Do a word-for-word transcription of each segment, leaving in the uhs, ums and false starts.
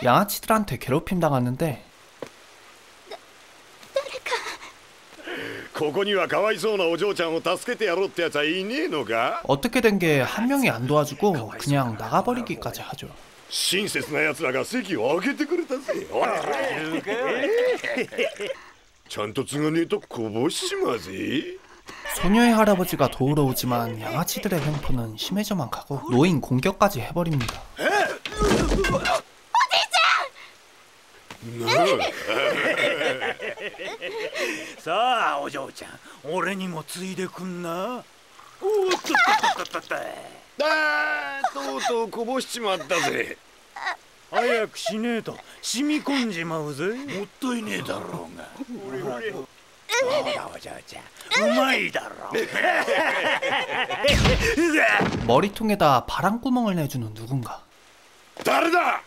양아치들한테 괴롭힘 당하는데 ここにはかわいそうなお嬢ちゃんを助けてやろうってやつはいねえのか? 어떻게 된 게 한 명이 안 도와주고 그냥 나가버리기까지 하죠. 親切な奴らが席を空けてくれたぜ。ちゃんと継がねえとこぼしちまうぜ。 소녀의 할아버지가 도우러 오지만 양아치들의 횡포는 심해져만 가고 노인 공격까지 해버립니다. さあお嬢ちゃん、俺にもついでくんな。おっとっとっとっとっと。 あー、とうとうこぼしちまったぜ。 早くしねえと染み込んじまうぜ。もったいねえだろうが。ほらお嬢ちゃん、うまいだろ。 머리통에다 바람구멍을 내주는 누군가. 誰だ?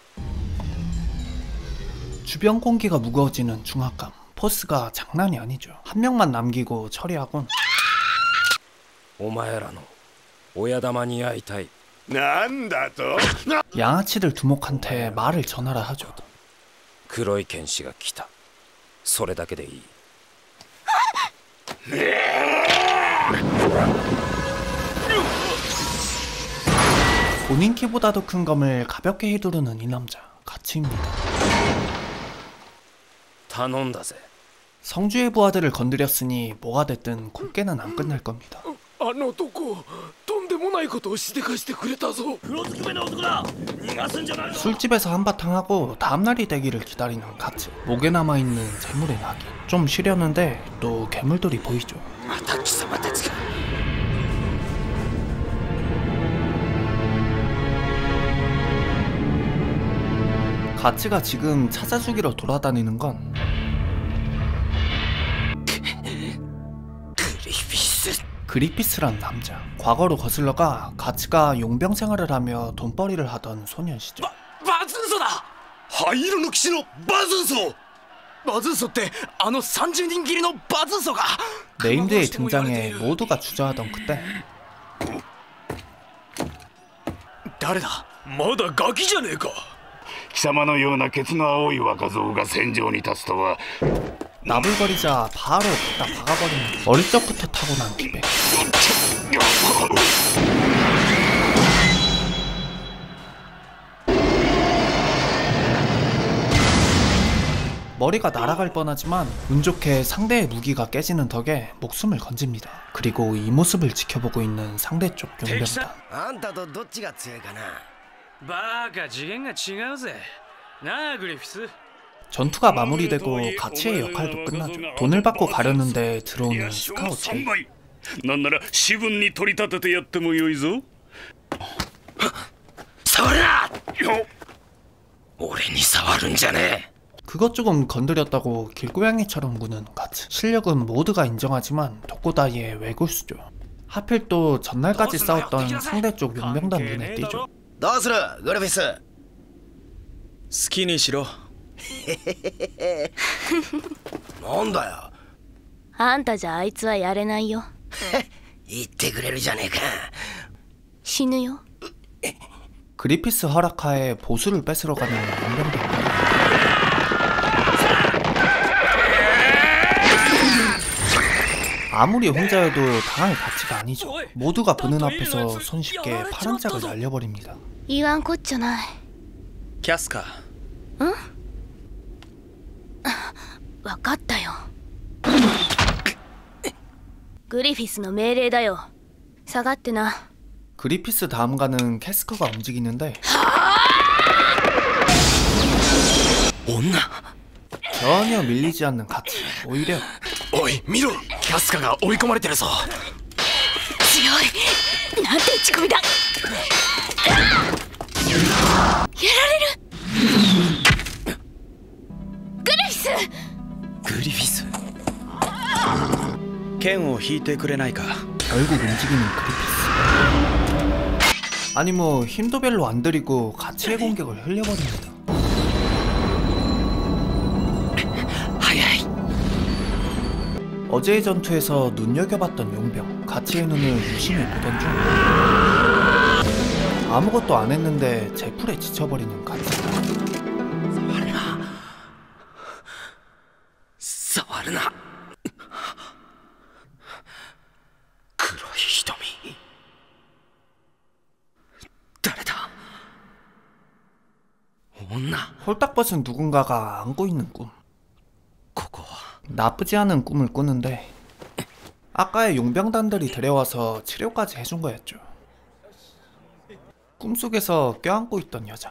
주변 공기가 무거워지는 중압감. 포스가 장난이 아니죠. 한 명만 남기고 처리하곤. お前らの親玉に会いたい。 なんだと? 양아치들 두목한테 말을 전하라 하죠. 黒い剣士が来た。それだけでいい。 본인 키보다도 큰 검을 가볍게 휘두르는 이 남자. 가츠입니다. 頼んだぜ。 성주의 부하들을 건드렸으니 뭐가 됐든 곱게는 안 끝날 겁니다. あの男とんでもないことをしてかしてくれたぞ。 술집에서 한바탕 하고 다음날이 되기를 기다리는 가츠. 목에 남아있는 재물의 낙이. 좀 쉬려는데 또 괴물들이 보이죠. 가츠가 지금 찾아주기로 돌아다니는 건 그리피스란 남자. 과거로 거슬러가 가츠가 용병 생활을 하며 돈벌이를 하던 소년 시절. バズンソだ。 灰色の騎士のバズンソ。 バズンソってあのさんじゅうにん切りのバズンソが 네임드의 등장에 모두가 주저하던 그때 誰だ。まだガキじゃねえか。 貴様のようなケツの青い若造が戦場に立つとは。 나불거리자 바로 갖다 박아버리는 어릴 적부터 타고난 기백. 머리가 날아갈 뻔하지만 운 좋게 상대의 무기가 깨지는 덕에 목숨을 건집니다. 그리고 이 모습을 지켜보고 있는 상대 쪽 용병단. 전투가 마무리되고 가치의 역할도 끝나죠. 돈을 받고 가려는데 들어오는 스카우트 제이. なんなら私分に取り立ててやってもよいぞ。 触るな。俺に触るんじゃねえ。 그것 조금 건드렸다고 길고양이처럼 구는 가츠. 실력은 모두가 인정하지만 독고다이의 외골수죠. 하필 또 전날까지 싸웠던 상대 쪽 용병단 눈에 띄죠. どうするグルフィス。 好きにしろ。 なんだよ。 あんたじゃあいつはやれないよ。 言ってくれるじゃねえか。 死ぬよ。 그리피스 허락하에 보수를 뺏으러 가는 용병단. 아무리 혼자여도 당할 가치가 아니죠. 모두가 보는 앞에서 손쉽게 파란 짝을 날려버립니다. 言わんこっちゃない。 キャスカ。 ん？わかったよ。グリフィスの命令だよ。下がってな。 그리피스 다음가는 캐스커가 움직이는데 전혀 밀리지 않는 가치. 오히려 おい見ろ、キャスカが追い込まれてるぞ。 強い。なんて打ち込みだ。やられる。グリフィス。 グリフィス。剣を引いてくれないか。 결국 움직이는 그리피스. 아니 뭐 힘도 별로 안 들이고 가치의 공격을 흘려버립니다. 어제의 전투에서 눈여겨봤던 용병 가치의 눈을 유심히 보던 중 아무것도 안 했는데 제풀에 지쳐버리는 가치. るな。黒い瞳。誰だ。女。 홀딱 벗은 누군가가 안고 있는 꿈. ここは 나쁘지 않은 꿈을 꾸는데 아까의 용병단들이 데려와서 치료까지 해준 거였죠. 꿈속에서 껴안고 있던 여자.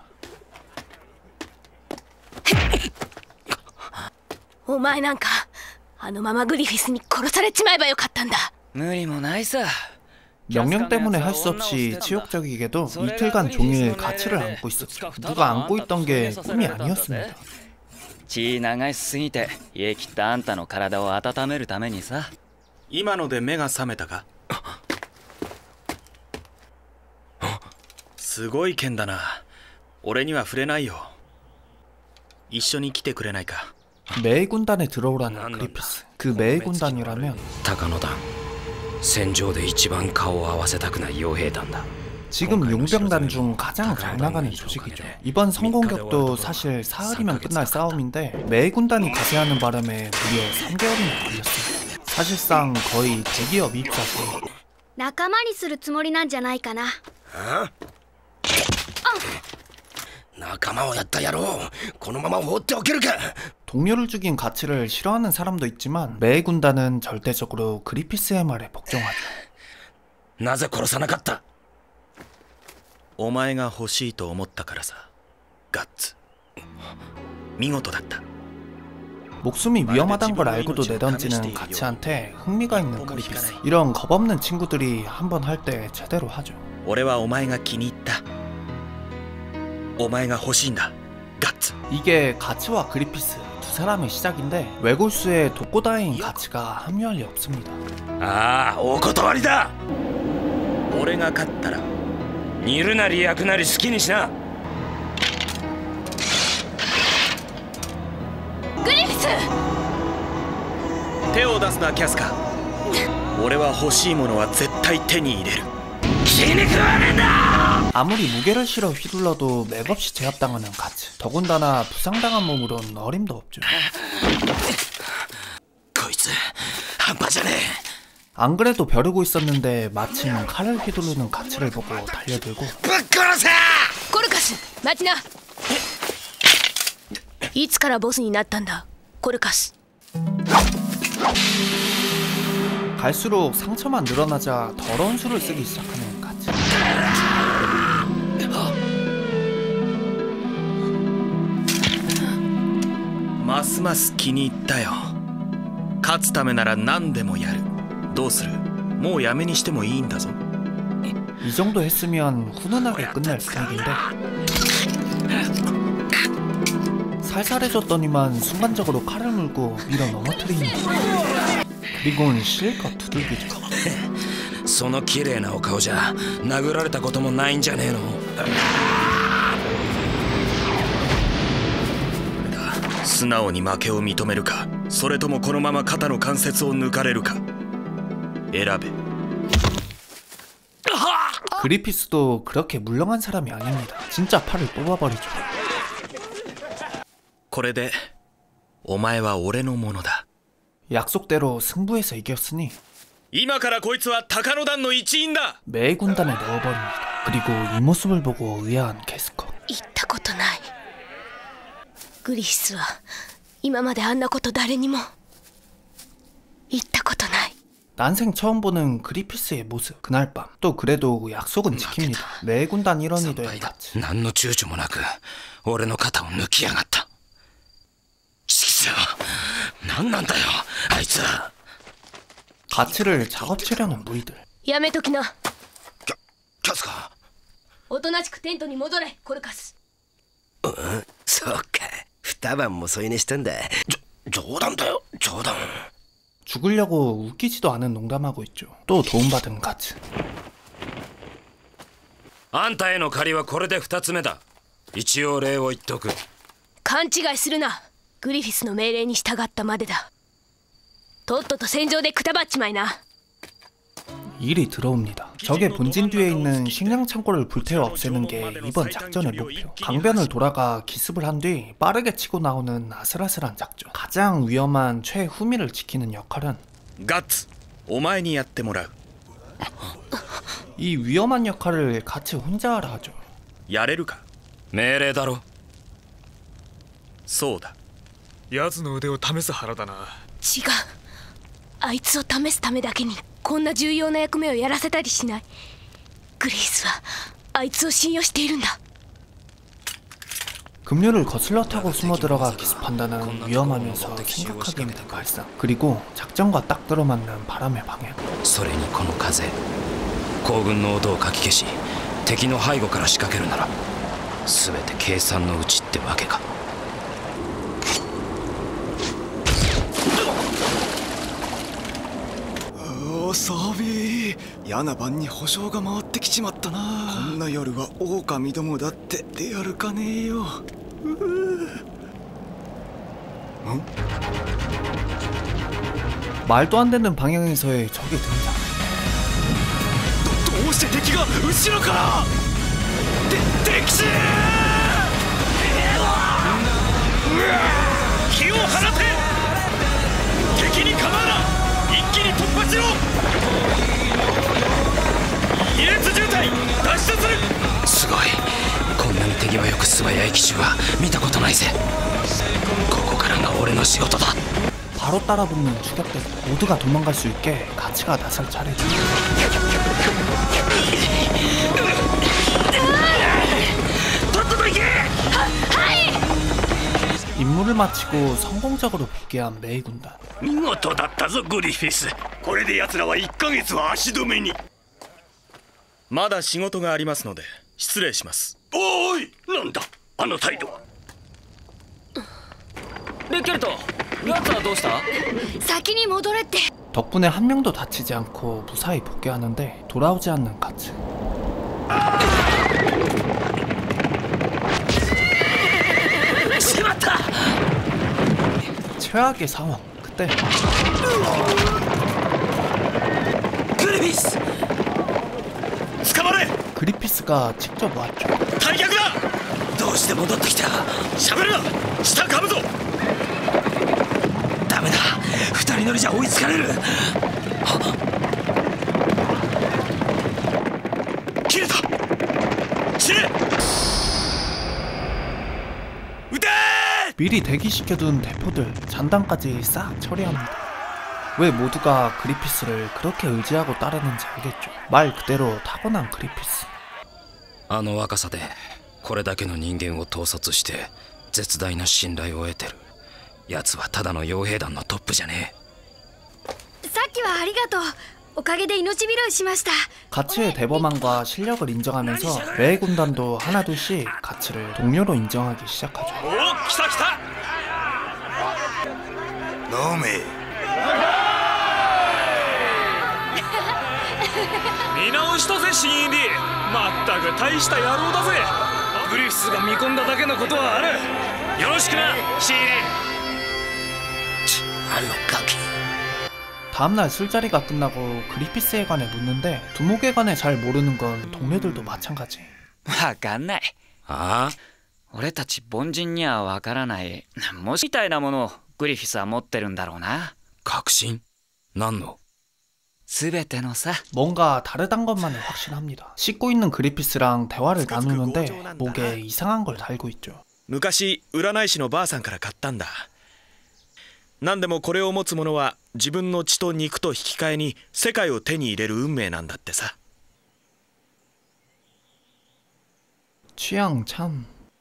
お前なんかあのままグリフィスに殺されちまえばよかったんだ。 無理もないさ。 명령 때문에 할 수 없이 치욕적이게도 이틀간 종일 가치를 안고 있었죠. 누가 안고 있던 게 꿈이 아니었습니다. 血流しすぎて冷え切ったあんたの体を温めるためにさ。 今ので目が覚めたか。すごい剣だな。俺には触れないよ。一緒に来てくれないか。 메이 군단에 들어오라는 그리피스. 그 메이 군단이라면 高野団戦場で一番顔を合わせたくない傭兵団だ。 지금 용병단 중 가장 잘 나가는 조직이죠. 이번 성공격도 사실 사흘이면 끝날 싸움인데 메이 군단이 가세하는 바람에 무려 삼 개월이나 걸렸어요. 사실상 거의 대기업 입사지. 仲間にするつもりなんじゃないかな。 仲間をやった野郎、このまま放っておけるか。 동료를 죽인 가치를 싫어하는 사람도 있지만 메이 군단은 절대적으로 그리피스의 말에 복종하죠. なぜ殺さなかった。 お前が欲しいと思ったからさ。ガッツ見事だった。 목숨이 위험하단 걸 알고도 내던지는 가치한테 흥미가 있는 그리피스. 이런 겁없는 친구들이 한번 할 때 제대로 하죠. 俺はお前が気に入った。お前が欲しいんだ。ガッツ。 이게 가치와 그리피스 두 사람의 시작인데 외골수의 독고다이인 가치가 합류할 리 없습니다. ああ、お断りだ。 俺が勝ったら煮るなり焼くなり好きにしな。 グリフィス、 手を出すなキャスカ。俺は欲しいものは絶対手に入れる。 아무리 무게를 실어 휘둘러도 맥없이 제압당하는 가치. 더군다나 부상당한 몸으론 어림도 없죠. こいつ半端じゃねえ。 안 그래도 벼르고 있었는데 마침 칼을 휘두르는 가치를 보고 달려들고 ぶっ殺せ。 コルカス、待ちな。いつからボスになったんだ、コルカス。 갈수록 상처만 늘어나자 더러운 수를 쓰기 시작하는 가치. ますます気に入ったよ。勝つためなら何でもやる。どうする？もうやめにしてもいいんだぞ。 이 정도 했으면 훈훈하게 끝낼 분위기인데 살살해졌더니만 순간적으로 칼을 물고 밀어 넘어뜨리는 거. 그리고는 실컷 두들기죠. その綺麗なお顔じゃ殴られたこともないんじゃねえの。 素直に負けを認めるか、それともこのまま肩の関節を抜かれるか選べ。 그리피스도 그렇게 물렁한 사람이 아닙니다. 진짜 팔을 뽑아버리죠. これでお前は俺のものだ。 약속대로 승부에서 이겼으니 今からこいつは高野団の一員だ。 메이 군단에 넣어버립니다. 그리고 이 모습을 보고 의아한 캐스커. 言ったことない。グリフィスは今まであんなこと誰にも言ったことない。 난생 처음 보는 그리피스의 모습. 그날 밤 또 그래도 약속은 지킵니다. 메이 군단 일원이 된 가치. 何の躊躇もなく俺の肩を抜きやがった。ちくしょう、何なんだよあいつは。 가치를 작업치려는 무리들. やめときな。 キャキャスか。 おとなしくテントに戻れ、コルカス。 うん、そうか。二晩も添い寝したんだ。じょ冗談だよ、冗談。 죽으려고 웃기지도 않은 농담하고 있죠. 또 도움받은 가치. あんたへの借りはこれで二つ目だ。一応礼を言っとく。 勘違いするな。グリフィスの命令に従ったまでだ。とっとと戦場でくたばっちまいな。 일이 들어옵니다. 적의 본진 뒤에 있는 식량 창고를 불태워 없애는 게 이번 작전의 목표. 강변을 돌아가 기습을 한 뒤 빠르게 치고 나오는 아슬아슬한 작전. 가장 위험한 최후미를 지키는 역할은 ガッツお前にやってもらう 이 위험한 역할을 같이 혼자 하라 하죠. やれるか命令だろ。 そうだ奴の腕を試す腹だな。 違う。あいつを試すためだけにこんな重要な役目をやらせたりしない。グリースはあいつを信用しているんだ。 급류를 거슬러 타고 숨어 들어가 기습한다는 위험하면서 심각하게 힘든 발상. 그리고 작전과 딱 들어맞는 바람의 방향. それにこの風、行軍の音をかき消し敵の背後から仕掛けるなら全て計算のうちってわけか。 おおサービー、嫌な晩に保証が回ってきちまったな。こんな夜は狼どもだって出歩かねえよ。うう 말도 안 되는 방향에서의 적의 등장. ど, どうして敵が後ろからで敵士気を放て。敵に構うな。一気に突破しろ。二列渋滞脱出する。 すごい。こんなに手際よく素早い奇襲は見たことないぜ。ここからが俺の仕事だ。 바로 따라붙는 추격대. 모두가 도망갈 수 있게 가치가 나설 차례죠. 임무를 마치고 성공적으로 복귀한 메이 군단. 見事だったぞグリフィス。これで奴らはいっかげつは足止めに。 まだ仕事がありますので失礼します。 おい、なんだあの態度は。 レッケルト、奴はどうした？ 先に戻れって。 덕분에 한 명도 다치지 않고 무사히 복귀하는데 돌아오지 않는 가츠. 최악의 상황. 그때 그리피스! 捕まれ。 그리피스가 직접 왔죠. 退却だ。 どうして戻ってきた？ しゃべるな。下噛むぞ。 ダメだ。二人乗りじゃ追いつかれる。 切れた。死ね。 미리 대기시켜둔 대포들, 잔당까지 싹 처리합니다. 왜 모두가 그리피스를 그렇게 의지하고 따르는지 알겠죠. 말 그대로 타고난 그리피스. あの若さでこれだけの人間を統率して絶大な信頼を得てる。奴はただの傭兵団のトップじゃねえ。 さっきはありがとう。おかげで命拾いしました。 가츠의 대범함과 실력을 인정하면서 메이 군단도 하나둘씩 가츠를 동료로 인정하기 시작하죠. お、来た来た。 飲め。 見直したぜシーディー。まったく大した野郎だぜ。グリフィスが見込んだだけのことはある。よろしくなシーディー。 あのガキ。 다음날 술자리가 끝나고 그리피스에 관해 묻는데 두목에 관해 잘 모르는 건 동료들도 마찬가지. わかんない。 ああ？ 俺たち凡人にはわからないもしみたいなものをグリフィスは持ってるんだろうな。 確信？何の？ 全てのさ。 뭔가 다르단 것만은 확신합니다. 씻고 있는 그리피스랑 대화를 나누는데 목에 이상한 걸 달고 있죠. 昔占い師のばあさんから買ったんだ。何でもこれを持つ者は自分の血と肉と引き換えに世界を手に入れる運命なんだってさ。 취향 참...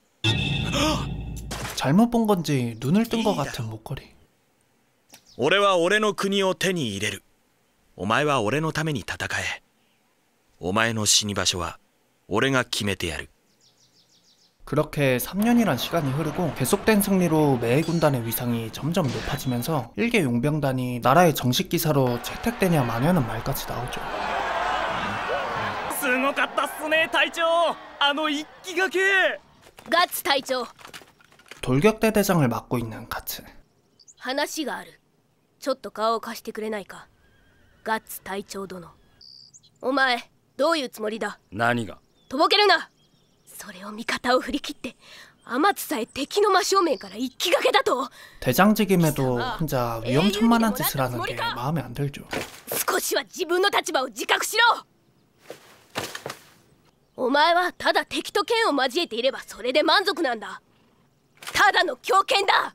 잘못 본 건지 눈을 뜬 것 같은 목걸이. 俺は俺の国を手に入れる。お前は俺のために戦え。お前の死に場所は俺が決めてやる。 그렇게 삼 년이란 시간이 흐르고 계속된 승리로 메이 군단의 위상이 점점 높아지면서 일개 용병단이 나라의 정식 기사로 채택되냐 마냐는 말까지 나오죠. すごかったっすね隊長。あの一気がけ。 ガッツ隊長。 돌격대 대장을 맡고 있는 가츠. 話がある。ちょっと顔を貸してくれないか。ガッツ隊長殿。 お前どういうつもりだ。 何が。 とぼけるな。それを味方を振り切って天津さえ敵の真正面から一気がけだと。 대장직임에도 혼자 위험천만한 짓을 하는 게 마음에 안 들죠. 少しは自分の立場を自覚しろ。お前はただ敵と剣を交えていればそれで満足なんだ。ただの狂犬だ。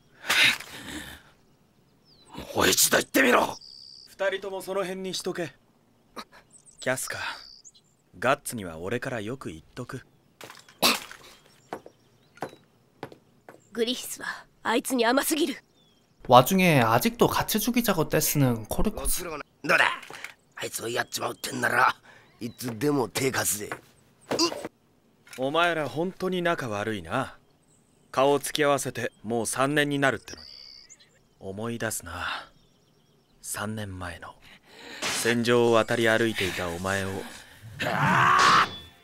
もう一度言ってみろ。 二人ともその辺にしとけ。キャスカ、ガッツには俺からよく言っとく。 グリフィスはあいつに甘すぎる。 와중에 아직도 같이 죽이자고 떼쓰는 코르코스. どうだ、あいつをやっちまうってんならいつでも手貸すぜ。 お前ら本当に仲悪いな。顔を突き合わせてもうさんねんになるってのに。思い出すな、さんねんまえの戦場を渡り歩いていたお前を。あ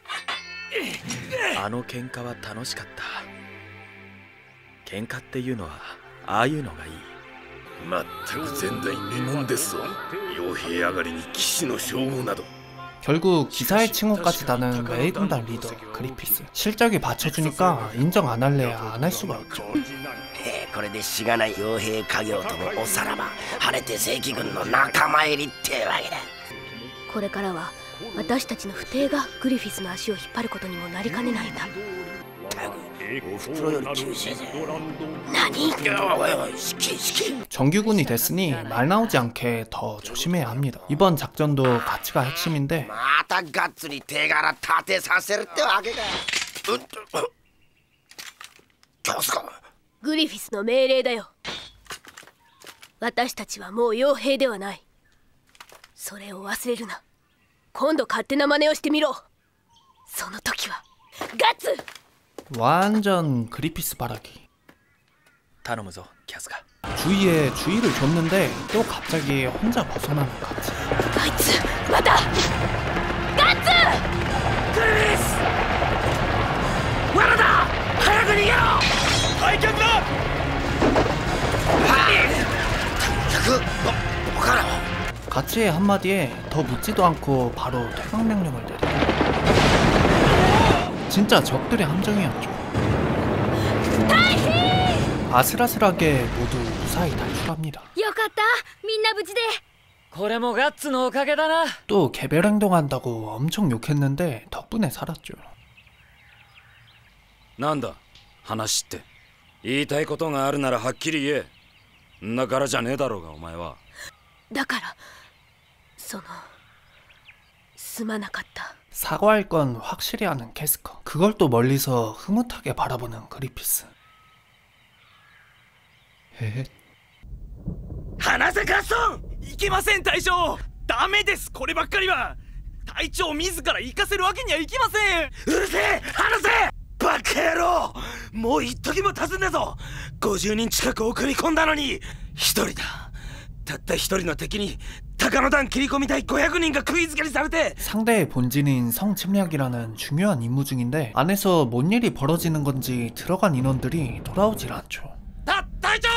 の喧嘩は楽しかった。喧嘩っていうのはああいうのがいい。 まったく前代未聞ですわ。傭兵上がりに騎士の称号など。 결국 기사의 칭호까지 다는 메이군단 리더 그리피스. 실적이 받쳐주니까 인정 안 할래야 안 할 수가 없죠. これでしがない傭兵家業ともおさらば晴れて正規軍の仲間入りってわけだ。 これからは私たちの不定がグリフィスの足を引っ張ることにもなりかねないんだ。 おふくろより厳しいぜ。 何？ おいおい、しきしき。 정규군이 됐으니 말 나오지 않게 더 조심해야 합니다. 이번 작전도 가치가 핵심인데 またがっつり手柄立てさせるってわけか。キャスカ、 グリフィスの命令だよ。私たちはもう傭兵ではない。それを忘れるな。今度勝手な真似をしてみろ。その時はガッツ！ 완전 그리피스 바라기. 頼むぞキャスカ。 주위에 주의를 줬는데 또 갑자기 혼자 벗어나는 가치. あいつまたガッツ！ グリフィス！罠だ！早く逃げろ！ 退却だ！ はい！退却？わからん。 가치의 한마디에 더 묻지도 않고 바로 퇴각 명령을 내리고. 진짜 적들의 함정이었죠. 아슬아슬하게 모두 무사히 탈출합니다. よかった、みんな無事で。 これもガッツのおかげだな。 또 개별 행동한다고 엄청 욕했는데 덕분에 살았죠. なんだ話って。言いたいことがあるならはっきり言え。んな柄じゃねえだろうがお前は。 だからそのすまなかった。 사과할 건 확실히 하는 캐스커. 그걸 또 멀리서 흐뭇하게 바라보는 그리피스. 헤헤. 離せガッソン！いけません隊長。ダメです、こればっかりは。隊長自ら行かせるわけにはいきません。 うるせえ、離せ！バカ野郎！もう一時も経つんだぞ。ごじゅうにん近く送り込んだのに一人だ。たった一人の敵に鷹の段切り込み隊ごひゃくにんが釘付けにされて。 상대의 본질인 성침략이라는 중요한 임무 중인데 안에서 뭔 일이 벌어지는 건지 들어간 인원들이 돌아오질 않죠. 다,隊長!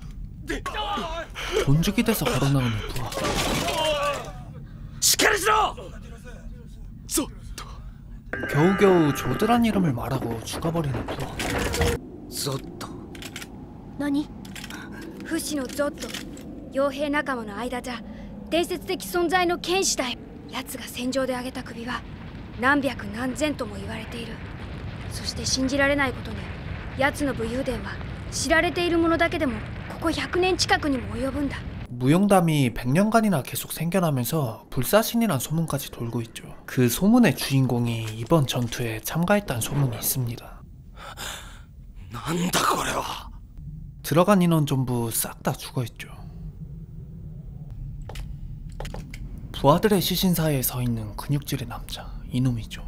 돈죽이 돼서 걸어나오는 부하. しっかりしろ! 겨우겨우 조드란 이름을 말하고 죽어버리는 부하. ゾッと。 何？ 不死のゾット。傭兵仲間の間じゃ伝説的存在の剣士だよ。奴が戦場で上げた首は何百何千とも言われている。そして信じられないことに奴の武勇伝は知られているものだけでもここひゃくねん近くにも及ぶんだ。 무용담이 백 년간이나 계속 생겨나면서 불사신이란 소문까지 돌고 있죠. 그 소문의 주인공이 이번 전투에 참가했다는 소문이 있습니다. 난다 거래와. 들어간 인원 전부 싹 다 죽어있죠. 부하들의 시신 사이에 서있는 근육질의 남자, 이놈이죠.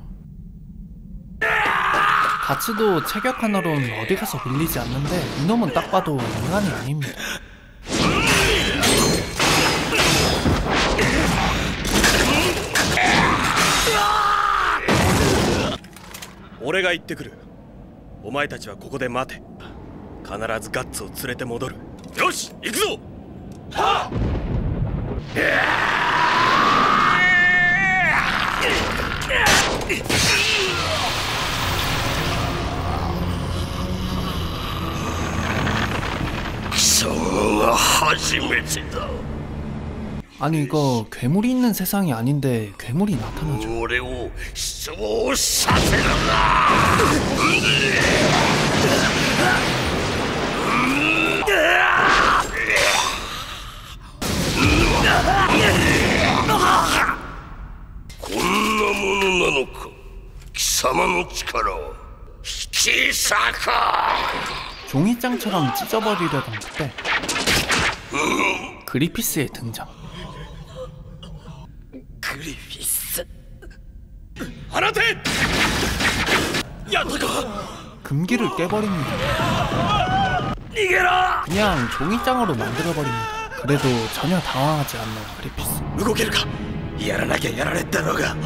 가츠도 체격 하나로는 어디 가서 밀리지 않는데 이놈은 딱 봐도 인간이 아닙니다. 내가 行ってくる。お前たちはここで待て。必ずガッツを連れて戻る。よし、行くぞ。はっ。 貴様が初めてだ。 아니 이거 괴물이 있는 세상이 아닌데 괴물이 나타나죠. 俺を失望させるな。 こんなものなのか。貴様の力を引き裂か。 종이장처럼 찢어버리려던 그때 그리피스의 등장. グリフィス。放て。やったか。 금기를 깨버립니다. 逃げろ。 그냥 종이장으로 만들어버립니다. 그래도 전혀 당황하지 않는 그리피스. 動けるか。やらなきゃやられたろうが。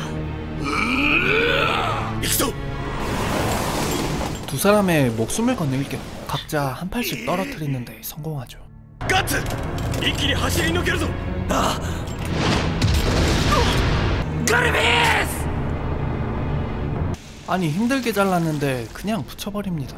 行くぞ。 두 사람의 목숨을 건넬 겸 각자 한 팔씩 떨어뜨리는데 성공하죠. ガッツ、一気に走り抜けるぞ。ああ。ガルビス! 아니 힘들게 잘랐는데 그냥 붙여버립니다.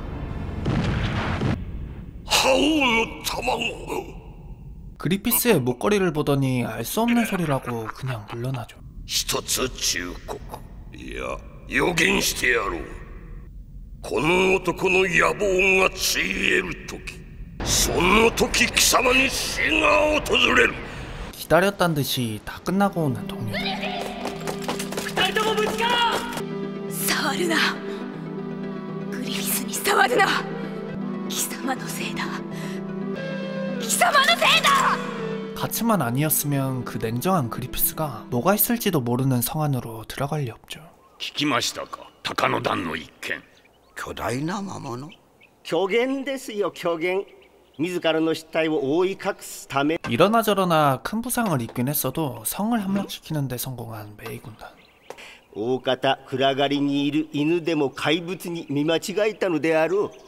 覇王の卵。 그리피스의 목걸이를 보더니 알 수 없는 소리라고 그냥 물러나죠. 一つ忠告。いや予言してやろう。この男の野望がついえる時、その時貴様に死が訪れる。 기다렸단 듯이 다 끝나고 오는 동료들. 二人ともぶつかろう。触るな。グリフィスに触るな。貴様のせいだ。貴様のせいだ。 같이만 아니었으면 그 냉정한 그리피스가 뭐가 있을지도 모르는 성 안으로 들어갈 리 없죠. 聞きましたか。鷹の段の一件。 巨大な魔物。 虚言ですよ、虚言。自らの失態を覆い隠すため。 이러나 저러나 큰 부상을 입긴 했어도 성을 함락시키는 데 성공한 메이 군단. 大方暗がりにいる犬でも怪物に見間違えたのであろう。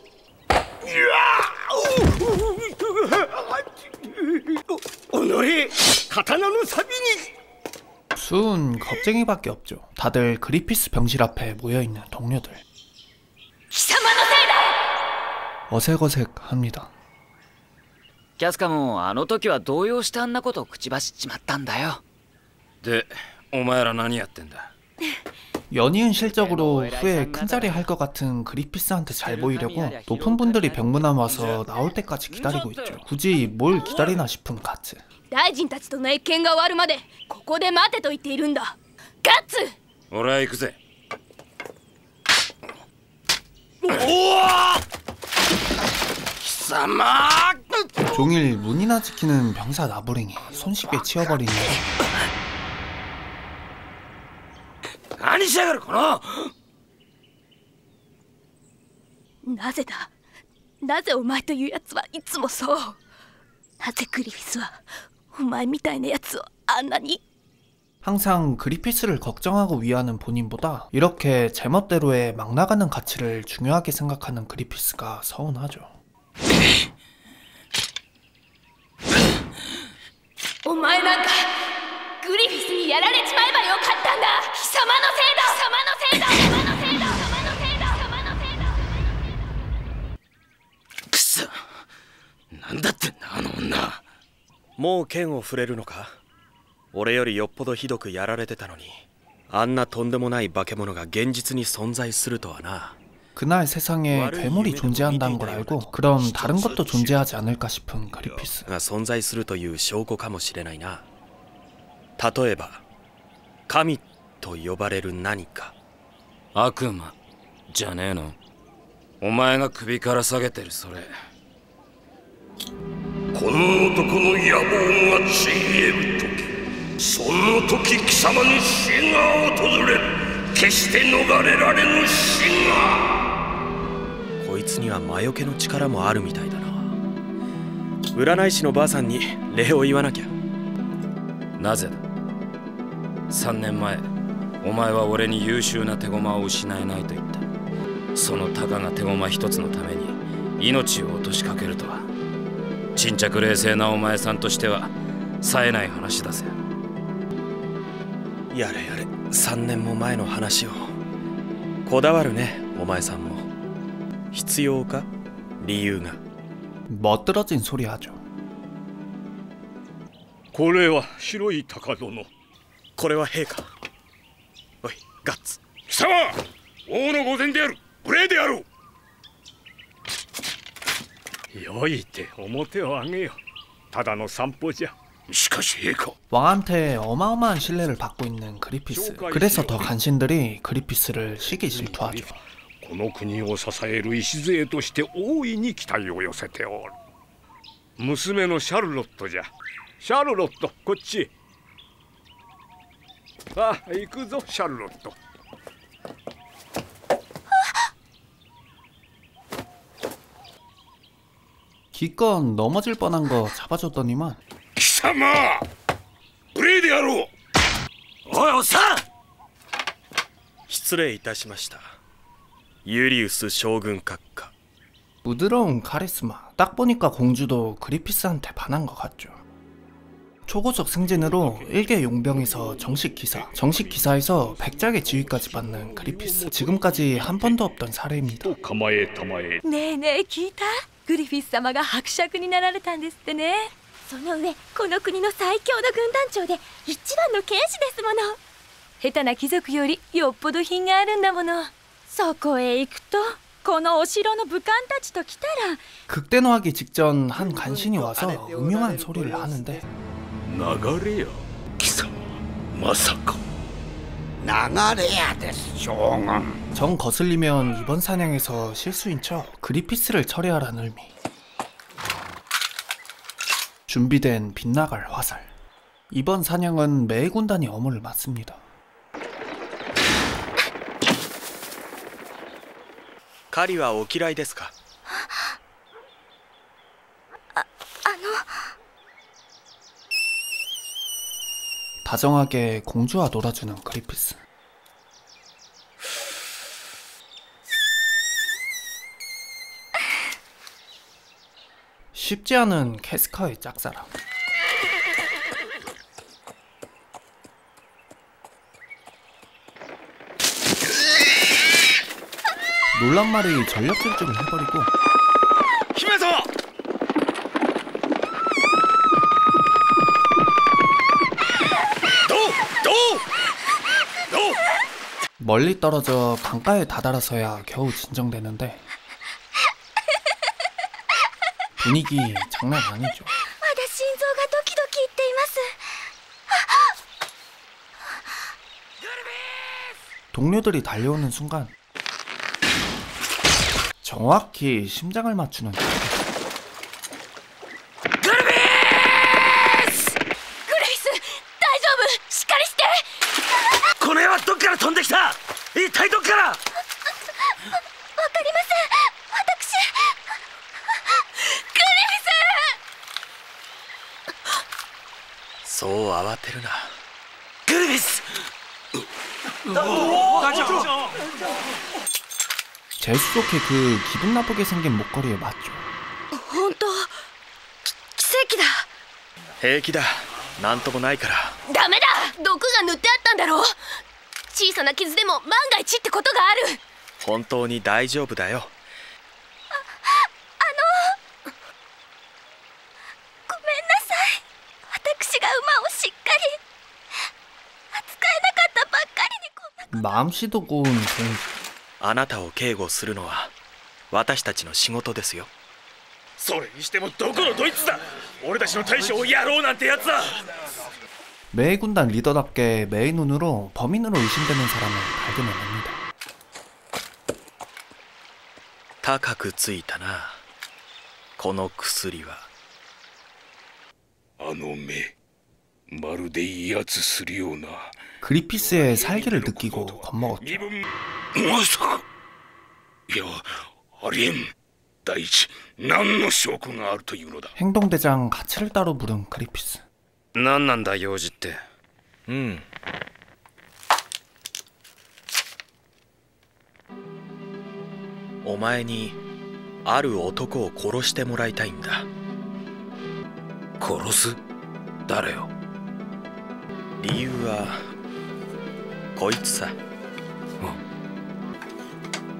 おのれ、刀の錆に。 순 겁쟁이밖에 없죠. 다들 그리피스 병실 앞에 모여있는 동료들. 貴様のせいだ。 어색어색합니다. キャスカもあの時は動揺してあんなことを口走っちまったんだよ。 で、お前ら何やってんだ。 연이은 실적으로 후에 큰자리 할 것 같은 그리피스한테 잘 보이려고 높은 분들이 병문안 와서 나올 때까지 기다리고 있죠. 굳이 뭘 기다리나 싶은 가츠. 大臣たちとの謁見が終わるまでここで待てと言っているんだ。ガッツ。 俺は行くぜ。 종일 문이나 지키는 병사 나부랭이 손쉽게 치워버리는. 何しやがるこの。 なぜだ。なぜお前というやつはいつもそう。なぜグリフィスはお前みたいなやつをあんなに。 항상 그리피스를 걱정하고 위하는 본인보다 이렇게 제멋대로의 막 나가는 가치를 중요하게 생각하는 그리피스가 서운하죠. お前なんかグリフィスにやられちまえばよかったんだ。貴様のせいだ。貴様のせいだ。貴様のせいだ。貴様のせいだ。貴様のせいだ。 くそ、なんだってんだあの女。 もう剣を触れるのか。俺よりよっぽどひどくやられてたのに、あんなとんでもない化け物が現実に存在するとはな。 그날 세상에 괴물이 존재한다는 걸 알고 그럼 다른 것도 존재하지 않을까 싶은 그리피스. が存在するという証拠かもしれないな。例えば神と呼ばれる何か。 悪魔じゃねえの。お前が首から下げてるそれ。 この男の野望がついえる時、その時貴様に死が訪れる。決して逃れられぬ死が。 こいつには魔除けの力もあるみたいだな。占い師のばあさんに礼を言わなきゃ。 なぜだ。さんねんまえお前は俺に優秀な手駒を失えないと言った。そのたかが手駒一つのために命を落としかけるとは、沈着冷静なお前さんとしては冴えない話だぜ。 やれやれ、さんねんも前の話を。 こだわるね、お前さんも。必要か？理由が。 멋들어진 소리 하죠. これは白い鷹殿。 これは陛下。おい、ガッツ。 貴様、王の御前である。無礼である。よいて表を上げよ。ただの散歩じゃ。しかし陛下. 왕한테 어마어마한 신뢰를 받고 있는 그리피스. 그래서 더 간신들이 그리피스를 시기 질투하죠. この国を支える礎として大いに期待を寄せておる。娘のシャルロットじゃ。シャルロット、こっち。さあ、行くぞ、シャルロット。 기껏 넘어질 뻔한 거 잡아줬더니만. 貴様、無礼であろう。おい、おっさん。 失礼いたしました。ユリウス将軍閣下. 부드러운 카리스마. 딱 보니까 공주도 그리피스한테 반한 것 같죠. 초고속 승진으로 일개 용병에서 정식 기사, 정식 기사에서 백작의 지위까지 받는 그리피스. 지금까지 한 번도 없던 사례입니다. 네, 네, 기타? 그리피스様が伯爵になられたんですってね。その上、この国の最強の軍団長で一番の剣士ですもの。下手な貴族よりよっぽど品があるんだもの。そこへ行くとこのお城の武官たちと来たら 극대노하기 직전 한 간신이 와서 음흉한 소리를 하는데. 流れや貴様まさか流れやです将軍 정 거슬리면 이번 사냥에서 실수인 척 그리피스를 처리하라는 의미. 준비된 빗나갈 화살. 이번 사냥은 메이 군단이 어무를 맡습니다. 狩りはお嫌いですか? 아, 아노... 다정하게 공주와 놀아주는 그리피스. 쉽지 않은 캐스카의 짝사랑. 놀란 말이 전력 질주를 해버리고. 힘에서! 도! 도! 도! 멀리 떨어져 강가에 다다라서야 겨우 진정되는데 분위기 장난 아니죠. 동료들이 달려오는 순간 정확히 심장을 맞추는 그리피스! 그레이스! 大丈夫! しっかりして! この絵はどっから飛んできた? 一体どっから? わかりません私クリフィスそう慌てるな. クリフィス! 재수 좋게 그 기분 나쁘게 생긴 목걸이에 맞죠. 本当奇跡だ. 平気だ。なんともないから。 ダメだ。毒が塗ってあったんだろう。小さな傷でも万が一ってことがある。 本当に大丈夫だよ。 あ、あのごめんなさい。私が馬をしっかり扱えなかったばっかりにこんな。 마음씨도 고운 공주. あなたを警護するのは私たちの仕事ですよ。 それにしてもどこのドイツだ。俺たちの大将をやろうなんてやつだ。 메이 군단 리더답게 메이 눈으로 범인으로 의심되는 사람을 발견해냅니다. 高くついたな。この薬は。 あの目、まるで威圧するような。 그리피스의 살기를 느끼고 겁먹었죠. まさか。いや、ありえん。第一、何の証拠があるというのだ。 행동대장 가치를 따로 물은 그리피스. 何なんだ用事って。 うん。お前にある男を殺してもらいたいんだ。 殺す？誰を？ 理由はこいつさ。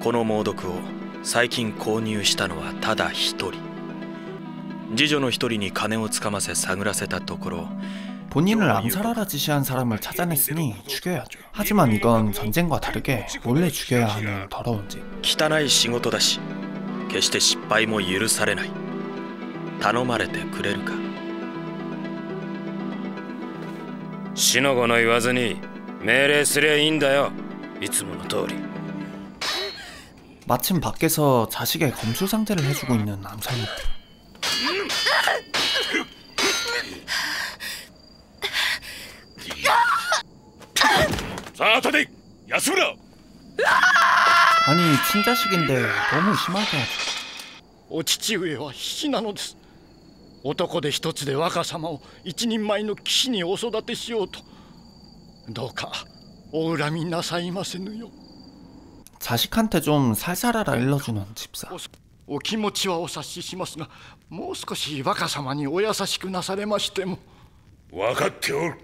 この猛毒を最近購入したのはただ一人。次女の一人に金をつかませ探らせたところ 본인을 암살하라 지시한 사람을 찾아냈으니 죽여야죠. 하지만 이건 전쟁과 다르게 몰래 죽여야 하는 더러운 짓. 汚い仕事だし決して失敗も許されない。頼まれてくれるか。 死の子の言わずに命令すりゃいいんだよ。いつもの通り。 마침 밖에서 자식의 검술 상대를 해주고 있는 암살모. さあ立て安村 아니 친자식인데 너무 심하게 하죠. お父上は死なのです。男で一つで若様を一人前の騎士にお育てしようと。どうかお恨みなさいませぬよ。 자식한테 좀 살살하라 일러주는 집사. お気持ちはお察ししますが、もう少し若様にお優しくなされましても。 分かっておる。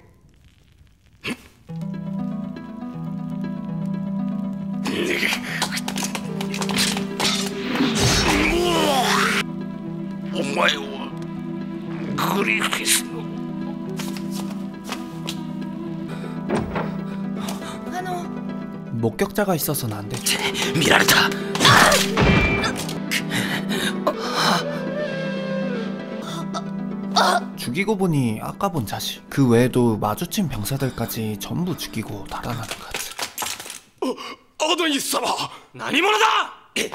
お前はグリフィスの。 목격자가 있어서는 안 되죠. 미라르다. 죽이고 보니 아까 본 자식. 그 외에도 마주친 병사들까지 전부 죽이고 달아나는 가츠. 아도니様, 何者だ?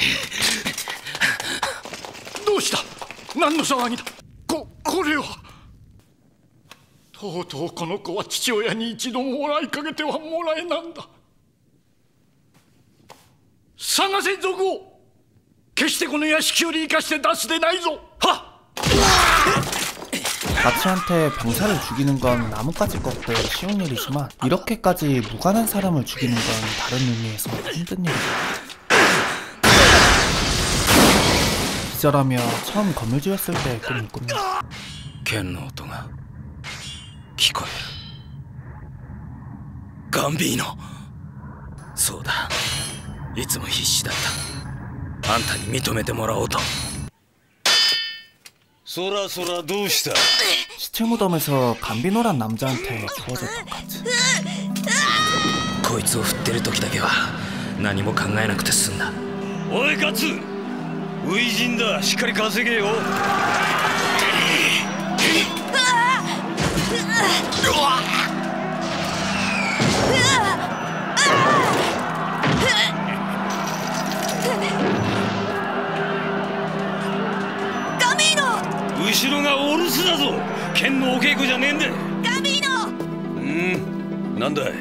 どうした? 何の騒ぎだ? こ、これは。とうとうこの子は父親に一度もらいかけてはもらえなんだ。 探せ賊を決してこの屋敷より生かして出すでないぞ。は 가츠한테 병사를 죽이는 건 나뭇가지 꺾듯 쉬운 일이지만 이렇게까지 무관한 사람을 죽이는 건 다른 의미에서 힘든 일이죠. 기절하며 처음 건물 지었을 때 꿈을 꿉니다. 剣の音が聞こえる。ガンビーノ。そうだ。 いつも必死だった。あんたに認めてもらおうと。 そらそらどうした? 시체 무덤에서 감비노란 남자한테 주어졌던 가츠. こいつを振ってる時だけは何も考えなくて済んだ。 おいガツ、初陣だ。しっかり稼げよ。後ろがオルスだぞ。剣のお稽古じゃねえんだ。 ガビーノ。 うん、なんだい。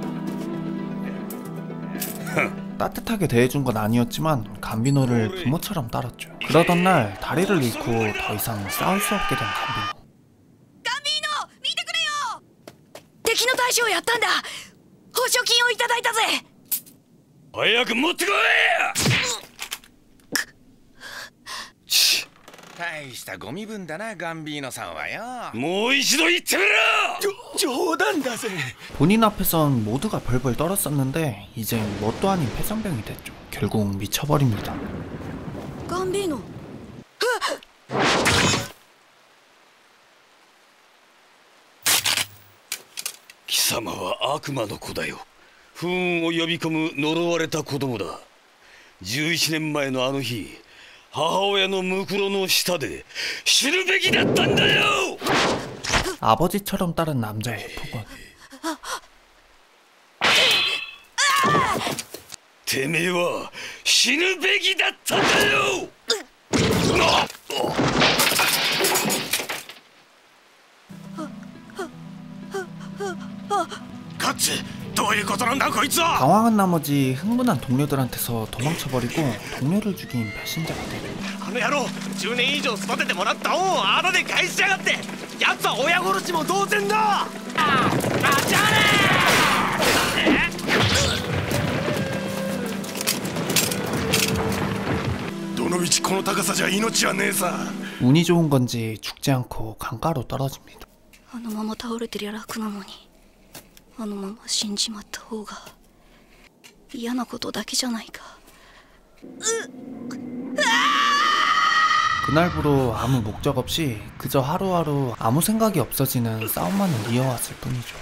따뜻하게 대해준 건 아니었지만 감비노를 부모처럼 따랐죠. 그러던 날 다리를 잃고 더 이상 싸울 수 없게 된 감비노. ガビーノ、見てくれよ。敵の大将をやったんだ。報奨金をいただいたぜ。 早く持ってこい。 大したゴミ分だな、ガンビーノさんはよ。 もう一度言ってみろ。 冗談だぜ。 본인 앞에선 모두가 벌벌 떨었었는데 이젠 뭣도 아닌 폐병병이 됐죠. 결국 미쳐버립니다. ガンビーノ。 貴様は悪魔の子だよ。不運を呼び込む呪われた子供だ。じゅういちねんまえのあの日、 母親のムクロの下で死ぬべきだったんだよ。 아버지처럼 따른 남자의 폭언. てめえは死ぬべきだったんだよ。 ガッツ、どういうことなんだこいつは。 당황한 나머지 흥분한 동료들한테서 도망쳐버리고 동료를 죽인 배신자가 되죠. あの野郎、じゅうねん以上育ててもらった恩をあだで返しやがって。奴は親殺しも同然だ。ああ、じゃあね。どのみちこの高さじゃ命はねえさ。 운이 좋은 건지 죽지 않고 강가로 떨어집니다. あのまま倒れてりゃ楽なのに、あのまま死んじまった方が嫌なことだけじゃないか。 그날부로 아무 목적 없이 그저 하루하루 아무 생각이 없어지는 싸움만을 이어왔을 뿐이죠.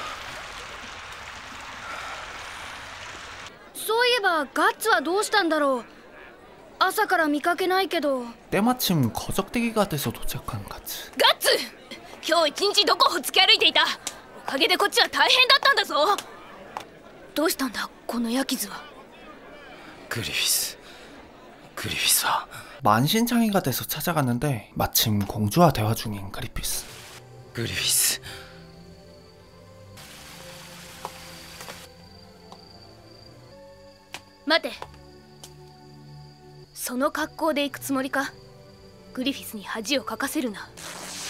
そういえばガッツはどうしたんだろう。朝から見かけないけど。 때마침 거적대기가 돼서 도착한 가츠. ガッツ、今日一日どこを突き歩いていた。おかげでこっちは大変だったんだぞ。どうしたんだこの焼き図は。 グリフィス、グリフィスは 만신창이가 돼서 찾아갔는데 마침 공주와 대화 중인 그리피스. グリフィス、 待て、その格好で行くつもりか。グリフィスに恥をかかせるな。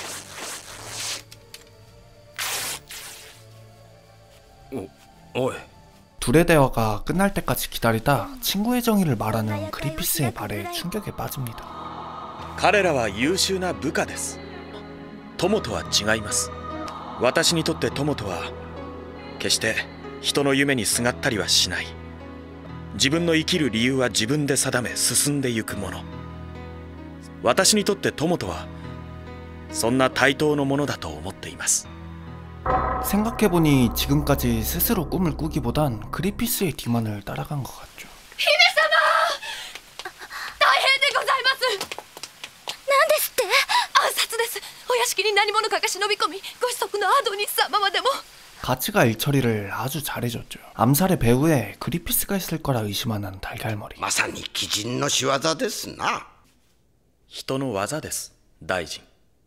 お、おい。 둘의 대화가 끝날 때까지 기다리다 친구의 정의를 말하는 그리피스의 말에 충격에 빠집니다. 彼らは優秀な部下です。友とは違います。私にとって友とは決して人の夢にすがったりはしない。自分の生きる理由は自分で定め進んでゆくもの。私にとって友とはそんな対等のものだと思っています。 생각해보니 지금까지 스스로 꿈을 꾸기보단 그리피스의 뒤만을 따라간 것 같죠. 姫様、大変でございます。何ですって？暗殺です。お屋敷に何者かが忍び込み、ご子息のアドニス様までも。 가츠가 일처리를 아주 잘해줬죠. 암살의 배후에 그리피스가 있을 거라 의심하는 달걀머리. まさに鬼人の仕業ですな。 人の技です、大臣。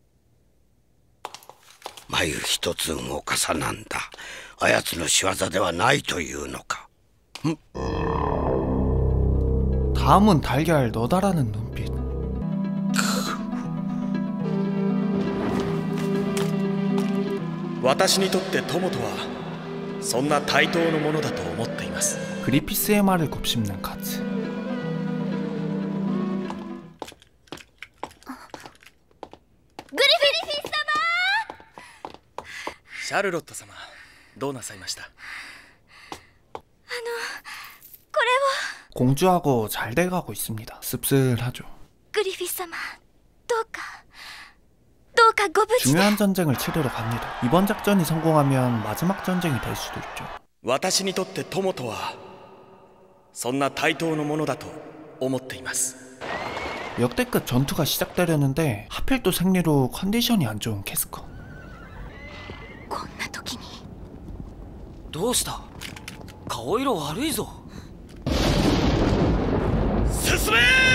眉一つ動かさなんだ。あやつの仕業ではないというのか。 다음은 달걀 너다라는 눈빛. 私にとって友とはそんな対等のものだと思っています。 그리피스의 말을 곱씹는 가츠. シャルロット様、どうなさいました？ 공주하고 잘 돼가고 있습니다. 씁쓸하죠. グリフィス様、どうかどうかご無事で。 중요한 전쟁을 치르러 갑니다. 이번 작전이 성공하면 마지막 전쟁이 될 수도 있죠. 私にとって友とはそんな対等のものだと思っています。 역대급 전투가 시작되려는데 하필 또 생리로 컨디션이 안 좋은 캐스커. こんな時に。 どうした？顔色悪いぞ。 進め！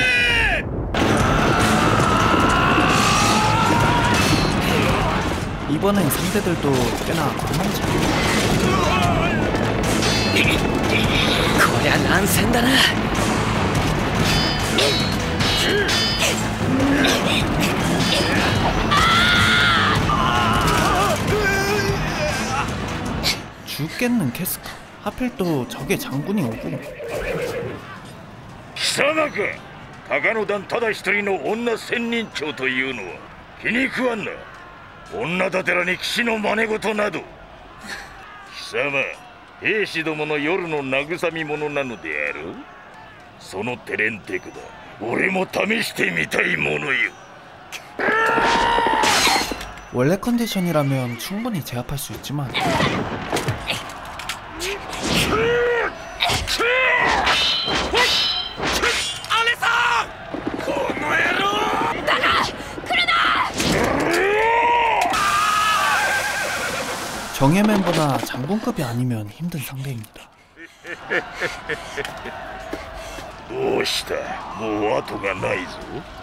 이번엔 상대들도 꽤나 만만치 않아요. こりゃ乱戦だな。 죽겠는 캐스커. 하필 또 적의 장군이 오고. 貴様か。高野団ただ一人の女千人長というのは気に食わんな。女だてらに騎士の真似事など。貴様、兵士どもの夜の慰み者なのである。そのテレンテクだ。俺も試してみたいものよ。 원래 컨디션이라면 충분히 제압할 수 있지만 정예 멤버나 장군급이 아니면 힘든 상대입니다. どうした？もう後がないぞ。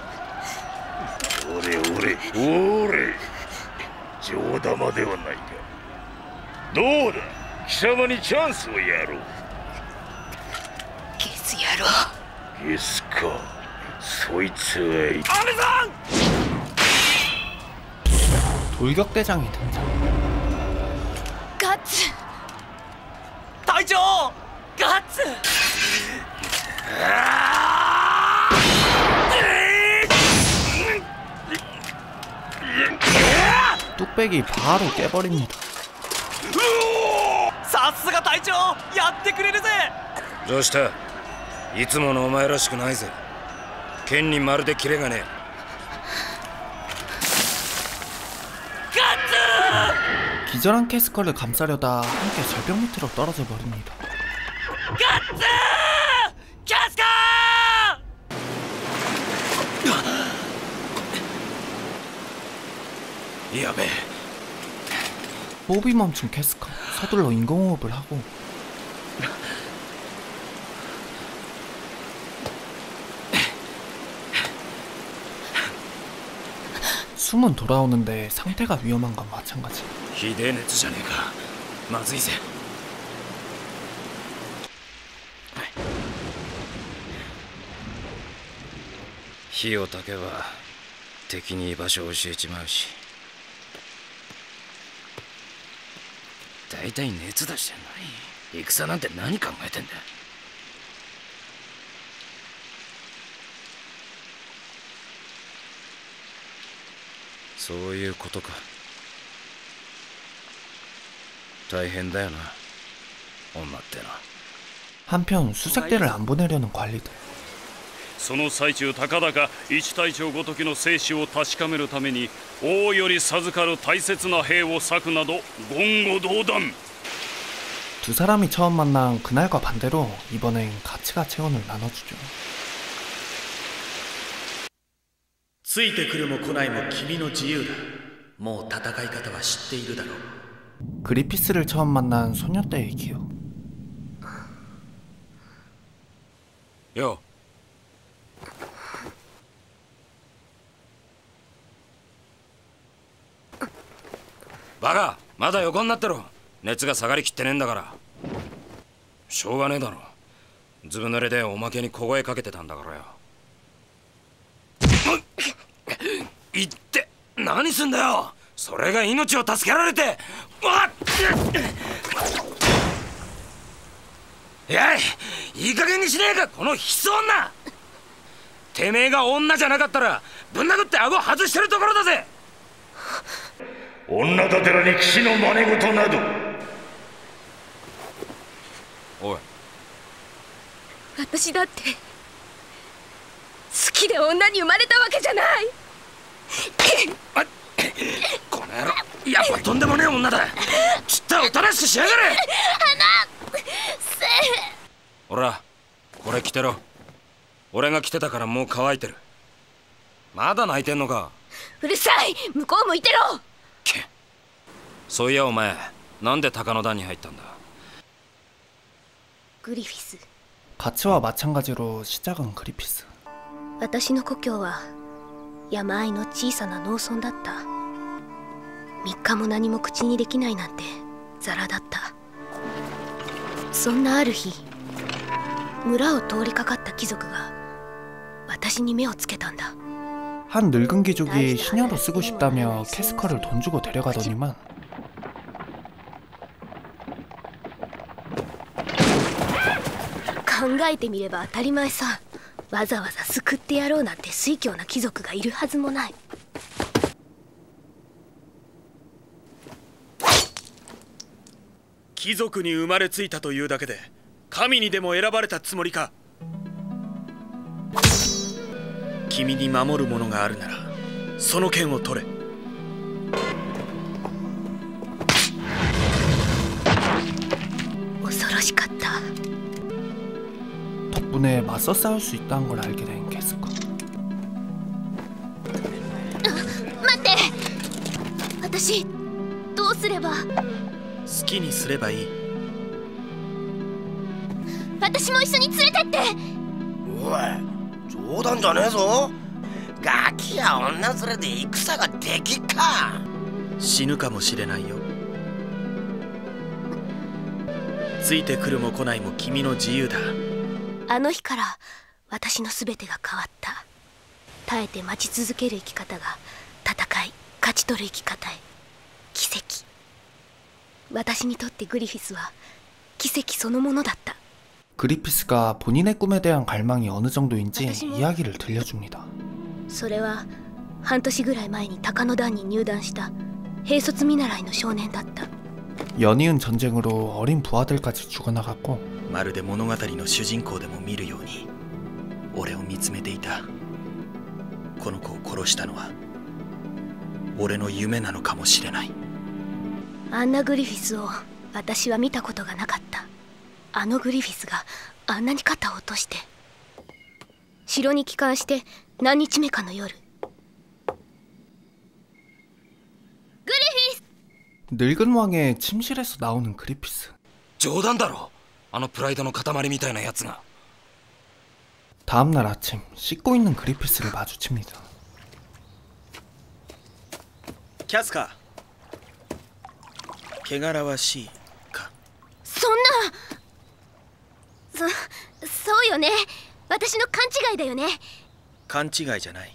俺俺俺上玉ではないか。どうだ？貴様にチャンスをやろう。 ゲス野郎。 ゲスか。そいつはいい。 돌격대장이 등장. ガッツ。 隊長！ガッツ！ 뚝배기 바로 깨버립니다. さすが隊長！やってくれるぜ！ どうした？ いつものお前らしくないぜ。剣にまるでキレがねえ。 기절한 캐스커를 감싸려다 함께 절벽 밑으로 떨어져 버립니다. 가츠! 캐스커! 야배. 호흡이 멈춘 캐스커 서둘러 인공호흡을 하고 숨은 돌아오는데 상태가 위험한 건 마찬가지. ひでえ熱じゃねえか。まずいぜ。火を焚けば敵に居場所を教えちまうし。だいたい熱出してんのに戦なんて何考えてんだ。そういうことか。大変だよな、女ってのは。 한편 수색대를 안 보내려는 관리들. その最中たかだか一隊長ごときの生死を確かめるために王より授かる大切な兵を割くなど言語道断。 두 사람이 처음 만난 그날과 반대로 이번엔 가치가 체온을 나눠주죠. ついてくるも来ないも君の自由だ。もう戦い方は知っているだろう。 그리피스를 처음 만난 소녀 때의 기억. 요. 바가, まだ横になってろ。熱が下がりきってねえんだから。しょうがねえだろ。ずぶ濡れでおまけに小声かけてたんだからよ。いって、何すんだよ。それが命を助けられて。わっ。やい、いい加減にしねえか、このヒス女。てめえが女じゃなかったらぶん殴って顎外してるところだぜ。 女だてらに騎士の真似事など。 おい、 私だって好きで女に生まれたわけじゃない。 この野郎、やっぱとんでもねえ女だ。ちったらおとなしくしやがれ。 花せほら、これ着てろ。俺が着てたからもう乾いてる。まだ泣いてんのか。 うるさい、向こう向いてろ。 そういやお前、なんで鷹の段に入ったんだ。 グリフィス。 가치와 마찬가지로 시작은 그리피스. 私の故郷は山あいの小さな農村だった。みっかも何も口にできないなんてザラだった。そんなある日、村を通りかかった貴族が私に目をつけたんだ。 한 늙은 귀족이 시녀로 쓰고 싶다며 캐스커를 돈 주고 데려가더니만 考えてみれば当たり前さ。わざわざ救ってやろうなんて酔狂な貴族がいるはずもない。 貴族に生まれついたというだけで神にでも選ばれたつもりか。君に守るものがあるならその剣を取れ。 恐ろしかった。 덕분에 맞서 싸울 수 있다는 걸 알게 된 캐스커. 待って、私どうすれば。 好きにすればいい。 私も一緒に連れてって。 おい、冗談じゃねえぞ。ガキや女連れで戦ができっか。 死ぬかもしれないよ。ついてくるも来ないも君の自由だ。 あの日から私の全てが変わった。耐えて待ち続ける生き方が戦い勝ち取る生き方へ。奇跡。私にとってグリフィスは奇跡そのものだった。 그리피스가 본인의 꿈에 대한 갈망이 어느 정도인지 이야기를 들려줍니다. それは半年ぐらい前に鷹の段に入団した兵卒見習いの少年だった。 연이은 전쟁으로 어린 부하들까지 죽어나갔고 まるで物語の主人公でも見るように俺を見つめていた。この子を殺したのは俺の夢なのかもしれない。 あんなグリフィスを私は見たことがなかった。あのグリフィスがあんなに肩を落として、城に帰還して何日目かの夜、 늙은 왕의 침실에서 나오는 그리피스. 冗談だろ、あのプライドの塊みたいなやつが。 다음날 아침 씻고 있는 그리피스를 마주칩니다. キャスカ、汚らわしいか。 そんな、そ、そうよね。私の勘違いだよね。 勘違いじゃない。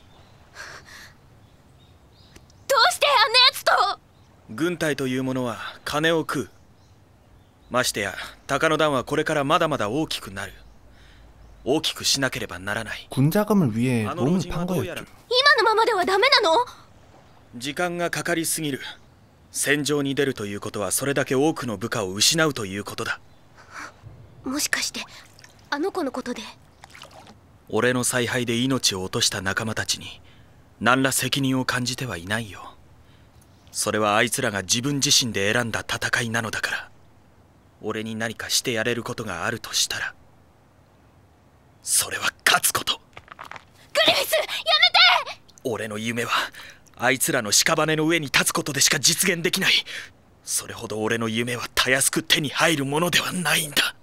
どうしてあんなやつと。 軍隊というものは金を食う。ましてや高野団はこれからまだまだ大きくなる。大きくしなければならない。 군자금을 위해 몸을 판 거였죠. 今のままではダメなの？ 時間がかかりすぎる。戦場に出るということはそれだけ多くの部下を失うということだ。 もしかしてあの子のことで。 俺の采配で命を落とした仲間たちに何ら責任を感じてはいないよ。それはあいつらが自分自身で選んだ戦いなのだから。俺に何かしてやれることがあるとしたら、それは勝つこと。 グリフィス、やめて！ 俺の夢はあいつらの屍の上に立つことでしか実現できない。それほど俺の夢はたやすく手に入るものではないんだ。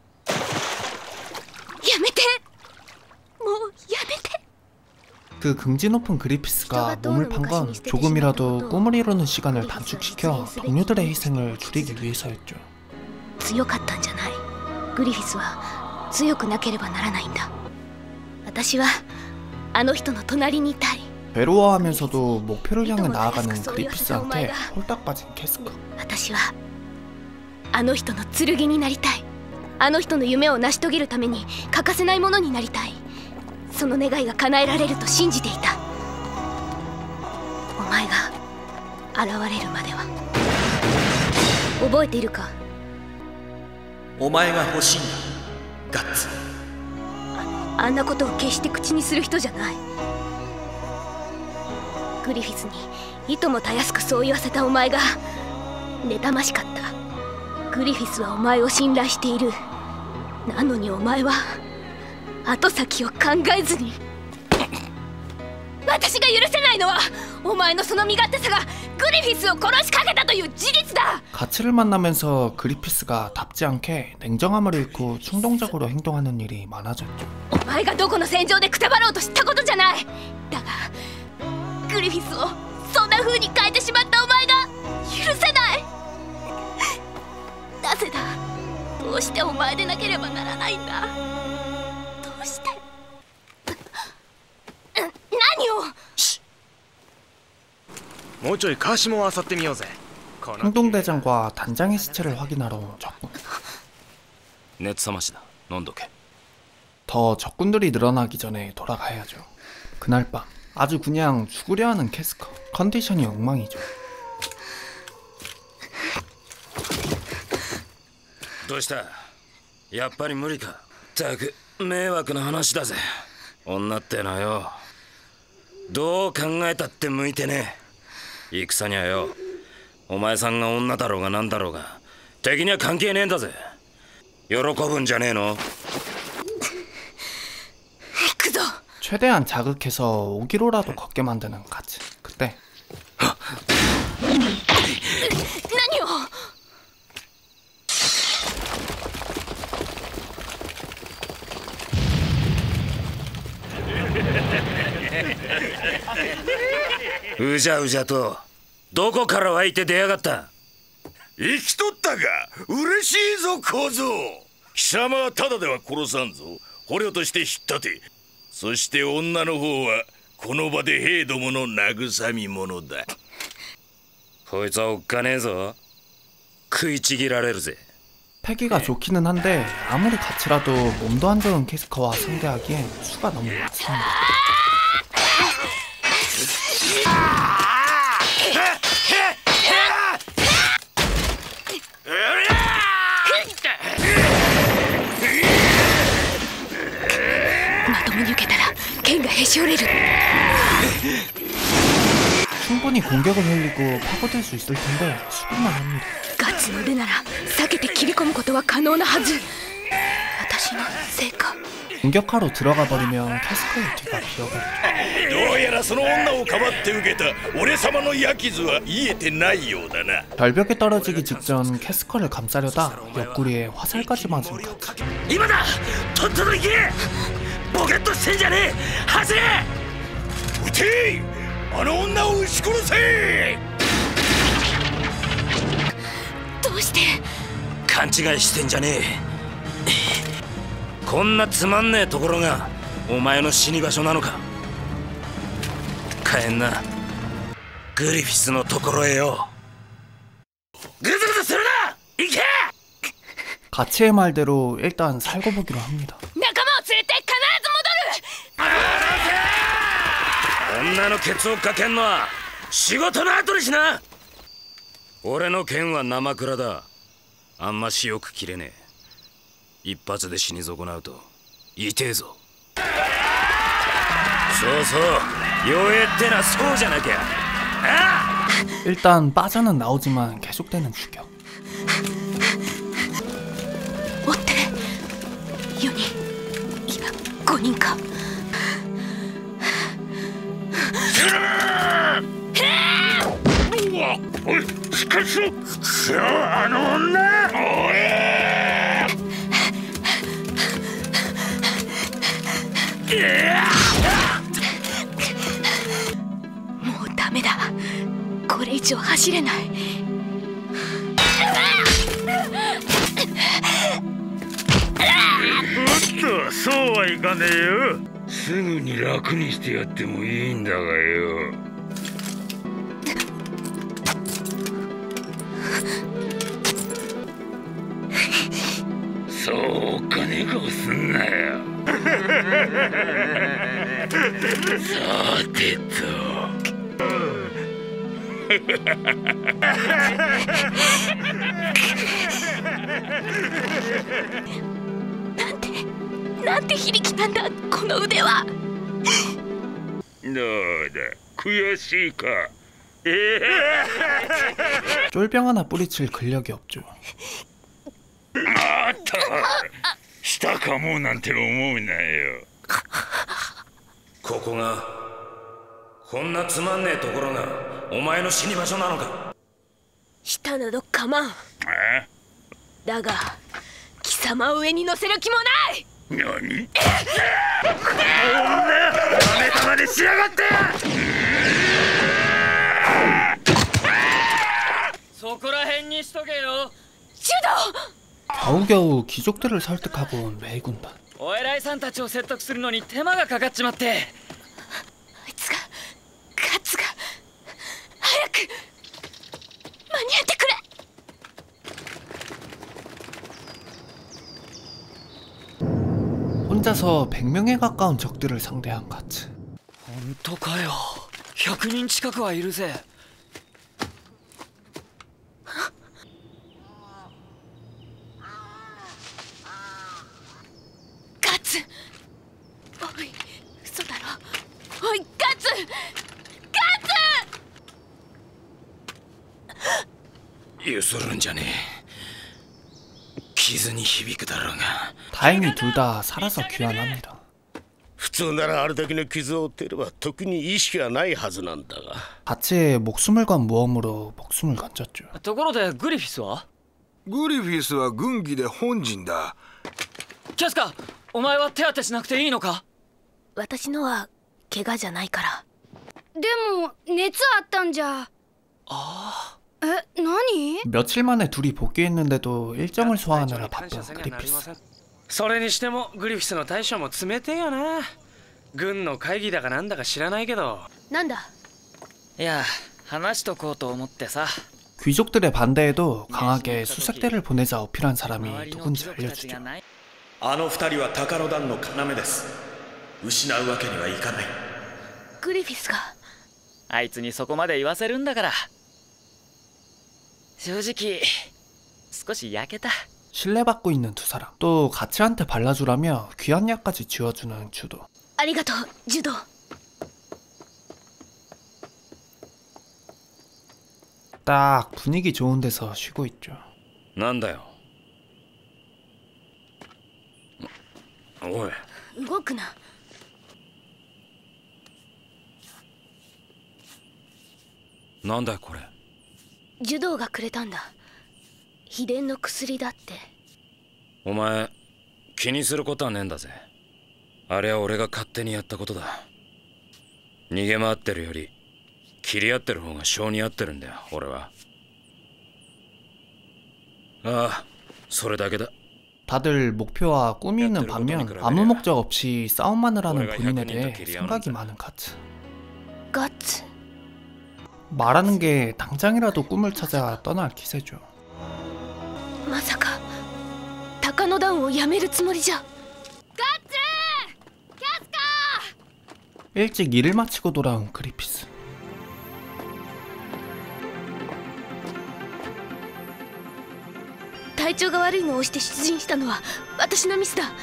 やめて、もうやめて。 그 긍지 높은 그리피스가 몸을 판 건 조금이라도 꿈을 이루는 시간을 단축시켜 동료들의 희생을 줄이기 위해서였죠. 強かったんじゃない。グリフィスは強くなければならないんだ。私はあの人の隣にいたい。 괴로워하면서도 목표를 향해 나아가는 그리피스한테 홀딱 빠진 캐스커. 私はあの人の剣になりたい。あの人の夢を成し遂げるために欠かせないものになりたい。その願いが叶えられると信じていた。お前が現れるまでは。覚えているか？ お前が欲しいんだ、ガッツ。 あ, あんなことを決して口にする人じゃない。グリフィスにいともたやすくそう言わせたお前が妬ましかった。グリフィスはお前を信頼している。なのにお前は後先を考えずに。私が許せないのはお前のその身勝手さがグリフィスを殺しかけたという事実だ。 가치를 만나면서 그리피스가 답지 않게 냉정함을 잃고 충동적으로 행동하는 일이 많아졌죠. お前がどこの戦場でくたばろうとしたことじゃない。だがグリフィスをそんな風に変えてしまったお前が許せない。なぜだ。どうしてお前でなければならないんだ。どうして。何を。 もうちょいカシモを漁ってみようぜ。 행동대장과 단장의 시체를 확인하러 적군. 熱冷ましだ。飲んどけ。 더 적군들이 늘어나기 전에 돌아가야죠. 그날 밤 아주 그냥 죽으려 하는 캐스커. 컨디션이 엉망이죠. どうした？やっぱり無理か。ったく迷惑な話だぜ。女ってのはよ、どう考えたって向いてねえ。戦にはよ、お前さんが女だろうがなんだろうが敵には関係ねえんだぜ。喜ぶんじゃねえの？ 최대한 자극해서 오기로라도 걷게 만드는 가치. 그때 何を。 うじゃうじゃとどこから湧いて出やがった。 生きとったか。嬉しいぞ小僧。貴様はただでは殺さんぞ。捕虜として引っ立て。そして女の方はこの場で兵どもの慰み者だ。 こいつはおっかねえぞ。食いちぎられるぜ。 패기가 좋기는 한데 아무리 같이라도 몸도 안 좋은 캐스커와 상대하기엔 수가 너무 많습니다. 충분히 공격을 흘리고 파고들 수 있을 텐데 수긍만 합니다. ガチの腕なら避けて切り込むことは可能なはず。私のせいか。 공격하러 들어가 버리면 캐스커의 뒤가 비어버리죠. どうやらその女をかばって受けた俺様の矢傷は癒えてないようだな。 절벽에 떨어지기 직전 캐스커를 감싸려다 옆구리에 화살까지 맞은 카츠. 今だとっとと行けボケッとしてんじゃねえ走れ撃てあの女を撃ち殺せどうして勘違いしてんじゃねえ。こんなつまんねえところがお前の死に場所なのか。帰んなグリフィスのところへよ。 ぐずぐずするな行け 가치의 말대로 일단 살고 보기로 합니다. 仲間を連れて必ず戻る。 女のケツをかけんのは仕事の後にしな。俺の剣は生蔵だ。あんましよく切れねえ。一発で死に損なうと痛えぞ。そうそう弱えってなそうじゃなきゃ。ああ 일단 빠져는 나오지만 계속되는 추격. 追ってよにん今ごにんか。 うわおいしかしろあの女おいもうダメだ。これ以上走れない。 おっとそうはいかねえよ。すぐに楽にしてやってもいいんだがよ。そうお金顔すんなよ。さてとなんてなんて非力なんだこの腕は。 どうだ悔しいか。 쫄병 하나 뿌리칠 근력이 없죠. またしたかもなんて思うなよ。 ここがこんなつまんねえところがお前の死に場所なのか。 下など構わん。だが貴様を上に乗せる気もない。 何女ダメ玉でしやがって。 そこら辺にしとけよ。 ジュド 겨우겨우 귀족들을 설득하고 온 메이군단. お偉いさんたちを説得するのに手間がかかっちまって。 あいつがカツが早く間に合ってくれ。 혼자서 백 명에 가까운 적들을 상대한 카츠. 本当かよ。ひゃくにん近くはいるぜ。 おい嘘だろ。おいガツガツ。 ゆするんじゃねえ。傷に響くだろうが。 다행히 둘 다 살아서 귀환합니다. 普通ならあれだけの傷を負っていれば特に意識がないはずなんだが 같이 목숨을 건 모험으로 목숨을 건졌죠. ところでグリフィスは？ グリフィスは軍議で本陣だ。 キャスカ、お前は手当てしなくていいのか？ 私のは怪我じゃないから。 でも熱あったんじゃ。 ああ。 え、何？ 며칠 만에 둘이 복귀했는데도 일정을 소화하느라 바쁜 그리피스. それにしてもグリフィスの大将も冷てえよな。軍の会議だかなんだか知らないけど。 なんだ？ いや、話しとこうと思ってさ。 귀족들의 반대에도 강하게 수색대를 보내자 어필한 사람이 누군지 알려주죠. あの二人は鷹の団の要です。失うわけにはいかない。 グリフィスがあいつにそこまで言わせるんだから。正直少し焼けた。 신뢰받고 있는 두 사람. 또 가치한테 발라주라며 귀한 약까지 지어주는 주도. ありがとうジュド。 딱 분위기 좋은 데서 쉬고 있죠. なんだよ。おい。 動くな。 なんだよこれ。 樹道がくれたんだ。秘伝の薬だって。 お前気にすることはねえんだぜ。あれは俺が勝手にやったことだ。逃げ回ってるより切り合ってる方が性に合ってるんだよ俺は。ああそれだけだ。 다들 목표와 꿈이 있는 반면 아무 목적 없이 싸움만을 하는 본인에 대해 생각이 많은 가츠. 가츠? 말하는 게 당장이라도 꿈을 찾아 떠날 기세죠. まさか高野団をやめるつもりじゃ。ガッツ！キャスカー！ 일찍 일을 마치고 돌아온 그리피스. 体調が悪いのを押して出陣したのは私のミスだ。な、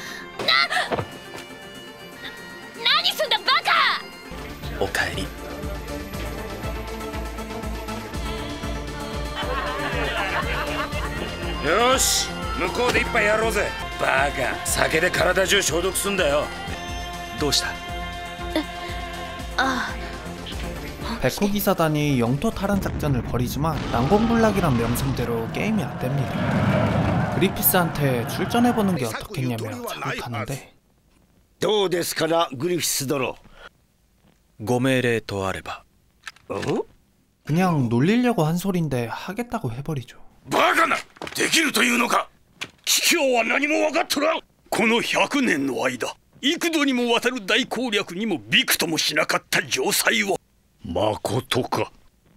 何すんだバカ！ おかえり。 よし向こうで一杯やろうぜ。バカ酒で体中消毒すんだよ。 どうした？ え、ああ 백호기사단이 영토 탈환 작전을 벌이지만 난공불락이란 명성대로 게임이 안 됩니다. 그리피스한테 출전해보는 게 어떻겠냐며 자극하는데 どうですかなグリフィス殿。 ご命令とあれば。 그냥 놀리려고 한 소린데 하겠다고 해버리죠. バカなできるというのか。桔梗は何も分かっとらん。このひゃくねんの間幾度にもわたる大攻略にもびくともしなかった城塞を。まことか。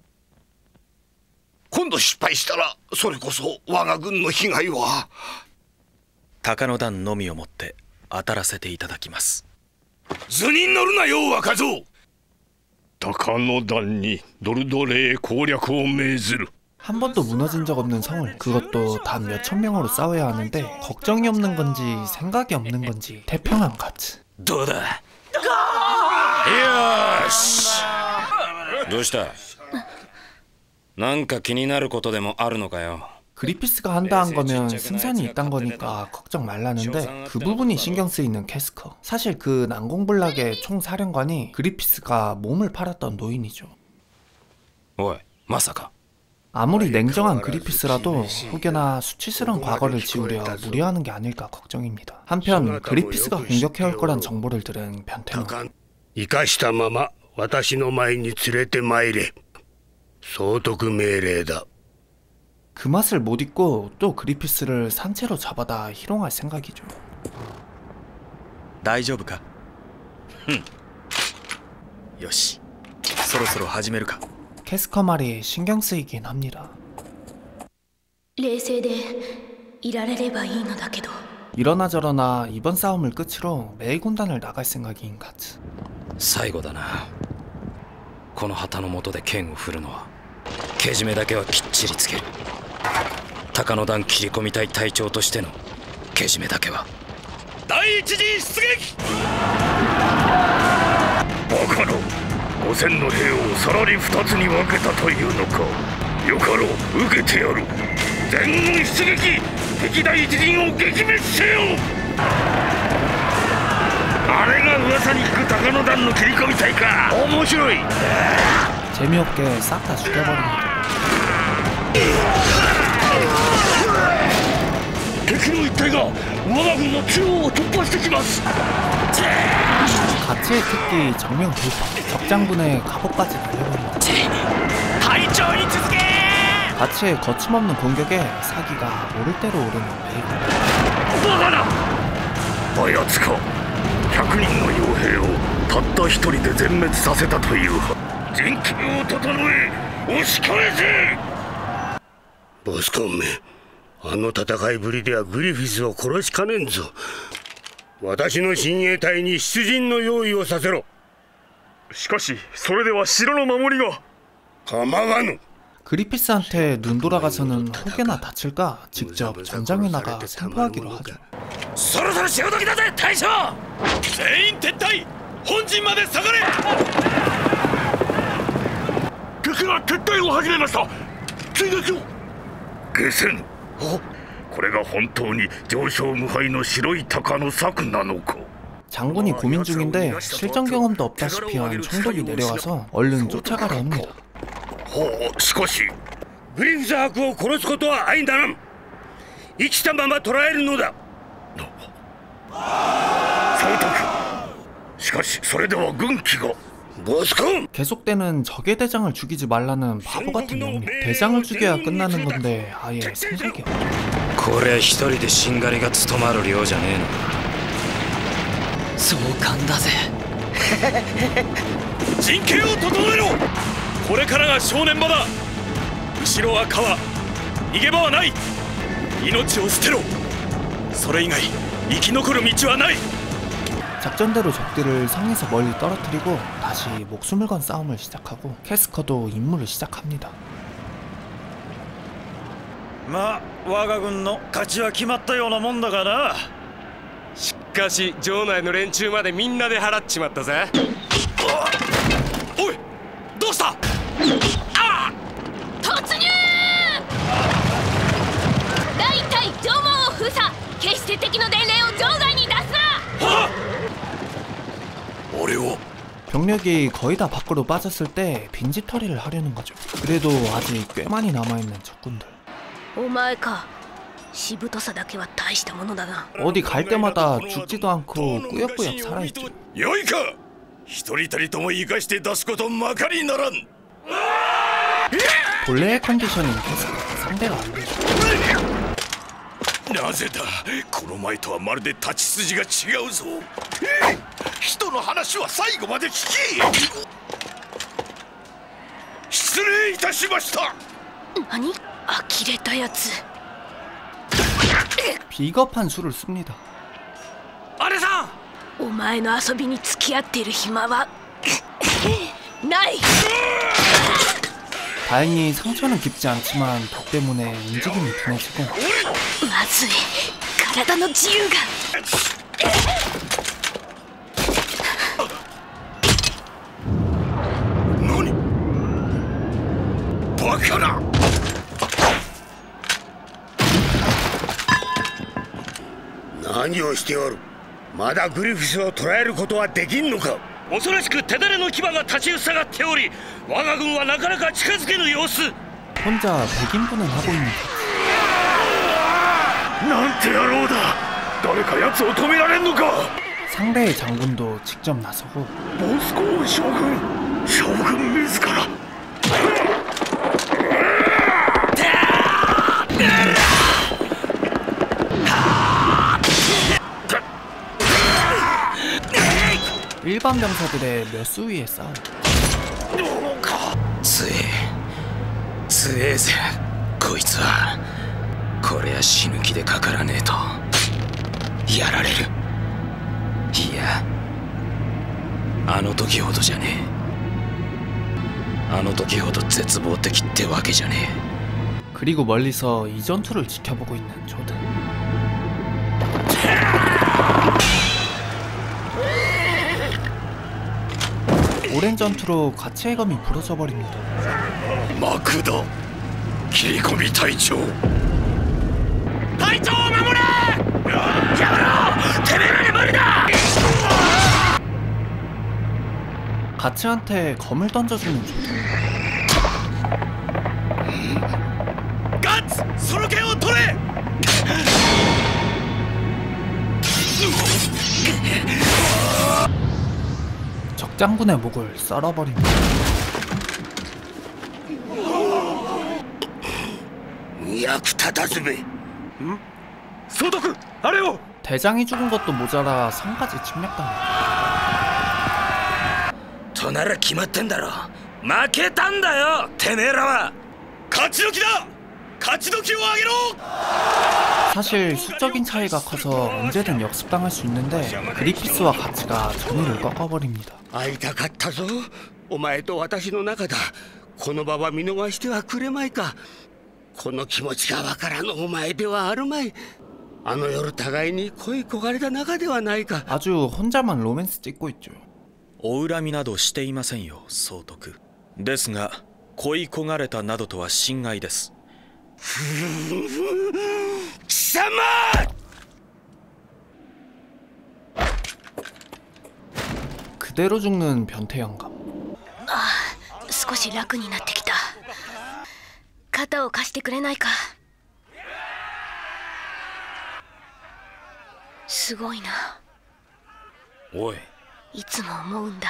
今度失敗したらそれこそ我が軍の被害は。 高野団のみをもって当たらせていただきます。 図に乗るなよ若造。高野団にドルドレー攻略を命ずる。 한 번도 무너진 적 없는 성을 그것도 단 몇천 명으로 싸워야 하는데 걱정이 없는 건지 생각이 없는 건지 태평한 가츠. どうだ。よし。どうした。なんか気になることでもあるのかよ。 그리피스가 한다 한 거면 승산이 있단 거니까 걱정 말라는데 그 부분이 신경 쓰이는 캐스커. 사실 그 난공불락의 총사령관이 그리피스가 몸을 팔았던 노인이죠. おい、まさか。 아무리 냉정한 그리피스라도 혹여나 수치스러운 과거를 지우려 무리하는 게 아닐까 걱정입니다. 한편 그리피스가 공격해올 거란 정보를 들은 변태는 生かしたまま私の前に連れて参れ。総督命令だ。 그 맛을 못 잊고 또 그리피스를 산채로 잡아다 희롱할 생각이죠. 大丈夫か？よし、そろそろ始めるか。 캐스커 말이 신경 쓰이긴 합니다. 冷静でいられればいいのだけど 이러나 저러나 이번 싸움을 끝으로 메이 군단을 나갈 생각인 가츠. 最後だな。この旗の下で剣を振るのはけじめだけはきっちりつける。高野団切り込み隊隊長としてのけじめだけは。 第一陣出撃。バカの五千の兵をさらに二つに分けたというのか。よかろう受けてやる。全軍出撃。敵第一陣を撃滅せよ。あれが噂に聞く高野団の切り込み隊か。面白い。 재미없게 싹 다 죽여버립니다. 敵の一隊が我が軍の中央を突破してきます。 가츠의 특기 정면 돌파. 적장군의 갑옷까지 날려버립니다. 가츠의 거침없는 공격에 사기가 오를 대로 오르는 메이군. あやつか。百人の傭兵をたった一人で全滅させたという陣形を整え押し返せ。ボスコンめ、あの戦いぶりではグリフィスを殺しかねんぞ。私の親衛隊に出陣の用意をさせろ。しかしそれでは城の守りが。構わぬ。 그리피스한테 눈 돌아가서는 혹여나 다칠까 직접 전장에 나가 생포하기로 하죠. そろそろ潮時だぜ大将。全員撤退。本陣まで下がれ。敵が撤退を始めました。 ついですよ。下船。これが本当に上昇無敗の白い鷹の策なのか。 장군이 고민 중인데 실전 경험도 없다시피 한 총독이 내려와서 얼른 쫓아가려 합니다. しかしグリフス伯を殺すことは愛だな。生きたまま捕らえるのだ。 総督。しかしそれでは軍機が。 계속되는 적의 대장을 죽이지 말라는 바보 같은 명령. 대장을 죽여야 끝나는 건데 아예 생각이 없네. これ一人でしんがりが務まる量じゃねえの。 壮観だぜ。 陣形を整えろ。これからが正念場だ。後ろは川、逃げ場はない。命を捨てろ。それ以外生き残る道はない。 작전대로 적들을 상에서 멀리 떨어뜨리고 다시 목숨을 건 싸움을 시작하고 캐스커도 임무를 시작합니다. まあ我が軍の勝ちは決まったようなもんだがな。 しかし城内の連中までみんなで払っちまったぜ。 おい、どうした？ ああ突入！大隊城門を封鎖。決して敵の伝令を場外に出すな。 병력이 거의 다 밖으로 빠졌을 때 빈집 처리를 하려는 거죠. 그래도 아직 꽤 많이 남아있는 적군들. 어디 갈 때마다 죽지도 않고 꾸역꾸역 살아있죠. 여이까! 히토리타리토모 이가시테 다스ことまかりならん. 본래의 컨디션인 캐스커 상대가 안 되죠. なぜだこの前とはまるで立ち筋が違うぞ。人の話は最後まで聞き。失礼いたしました。 何？呆れたやつ。 비겁한 수를 씁니다. あれさん、お前の遊びに付き合っている暇はない。 다행히 상처는 깊지 않지만 덕 때문에 움직임이 둔해지고 まずい体の自由が何バカな何をしておる。まだグリフィスを捕らえることはできんのか。 恐ろしく手だれの牙が立ちふさがっており我が軍はなかなか近づけぬ様子。 혼자 백인분을 하고 있는 것. なんて野郎だ。誰か奴を止められんのか。 상대의 장군도 직접 나서고 ボスコー将軍将軍自ら 일반 병사들의 몇 수 위의 싸움. 強え強えぜこいつは。こりゃ死ぬ気でかからねえとやられる。いやあの時ほどじゃねえ。あの時ほど絶望的ってわけじゃねえ。 그리고 멀리서 이 전투를 지켜보고 있는 조든. 오랜 전투로 가치의 검이 부러져 버립니다. 마크다. 길거미隊長. 隊長を守れ! 야마라! てめえらに無理だ! 가츠한테 검을 던져주는 조든. 가츠! その剣を取れ! 적장군의 목을 썰어버립니다. 소독! 아래요! 대장이 죽은 것도 모자라 성까지 침략당합니다. となら決まってんだろ。負けたんだよてめえらは。勝ち時だ。勝ち時を上げろ。 사실 수적인 차이가 커서 언제든 역습당할 수 있는데 그리피스와 가츠가 전의를 꺾어버립니다. 会いたかったぞ。お前と私の中だ。この場は見逃してはくれまいか。この気持ちがわからぬお前ではあるまい。あの夜互いに恋焦がれた仲ではないか。 아주 혼자만 로맨스 찍고 있죠. お恨みなどしていませんよ総督。ですが恋焦がれたなどとは心外です。 貴様！ 그대로 죽는 변태 영감. ああ、少し楽になってきた。肩を貸してくれないか。すごいな。 おい、 いつも思うんだ。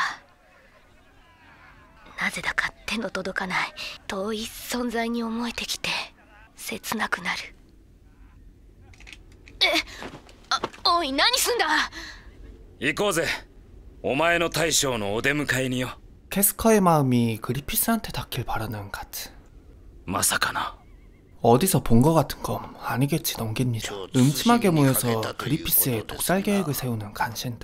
なぜだか手の届かない遠い存在に思えてきて切なくなる。え、あ、おい、何すんだ。 行こうぜ。お前の大将のお出迎えによ。 캐스커의 마음이 그리피스한테 닿길 바라는 가츠. 마사카나. 어디서 본 것 같은 건 아니겠지 넘깁니다. 음침하게 모여서 그리피스의 독살 계획을 세우는 간신들.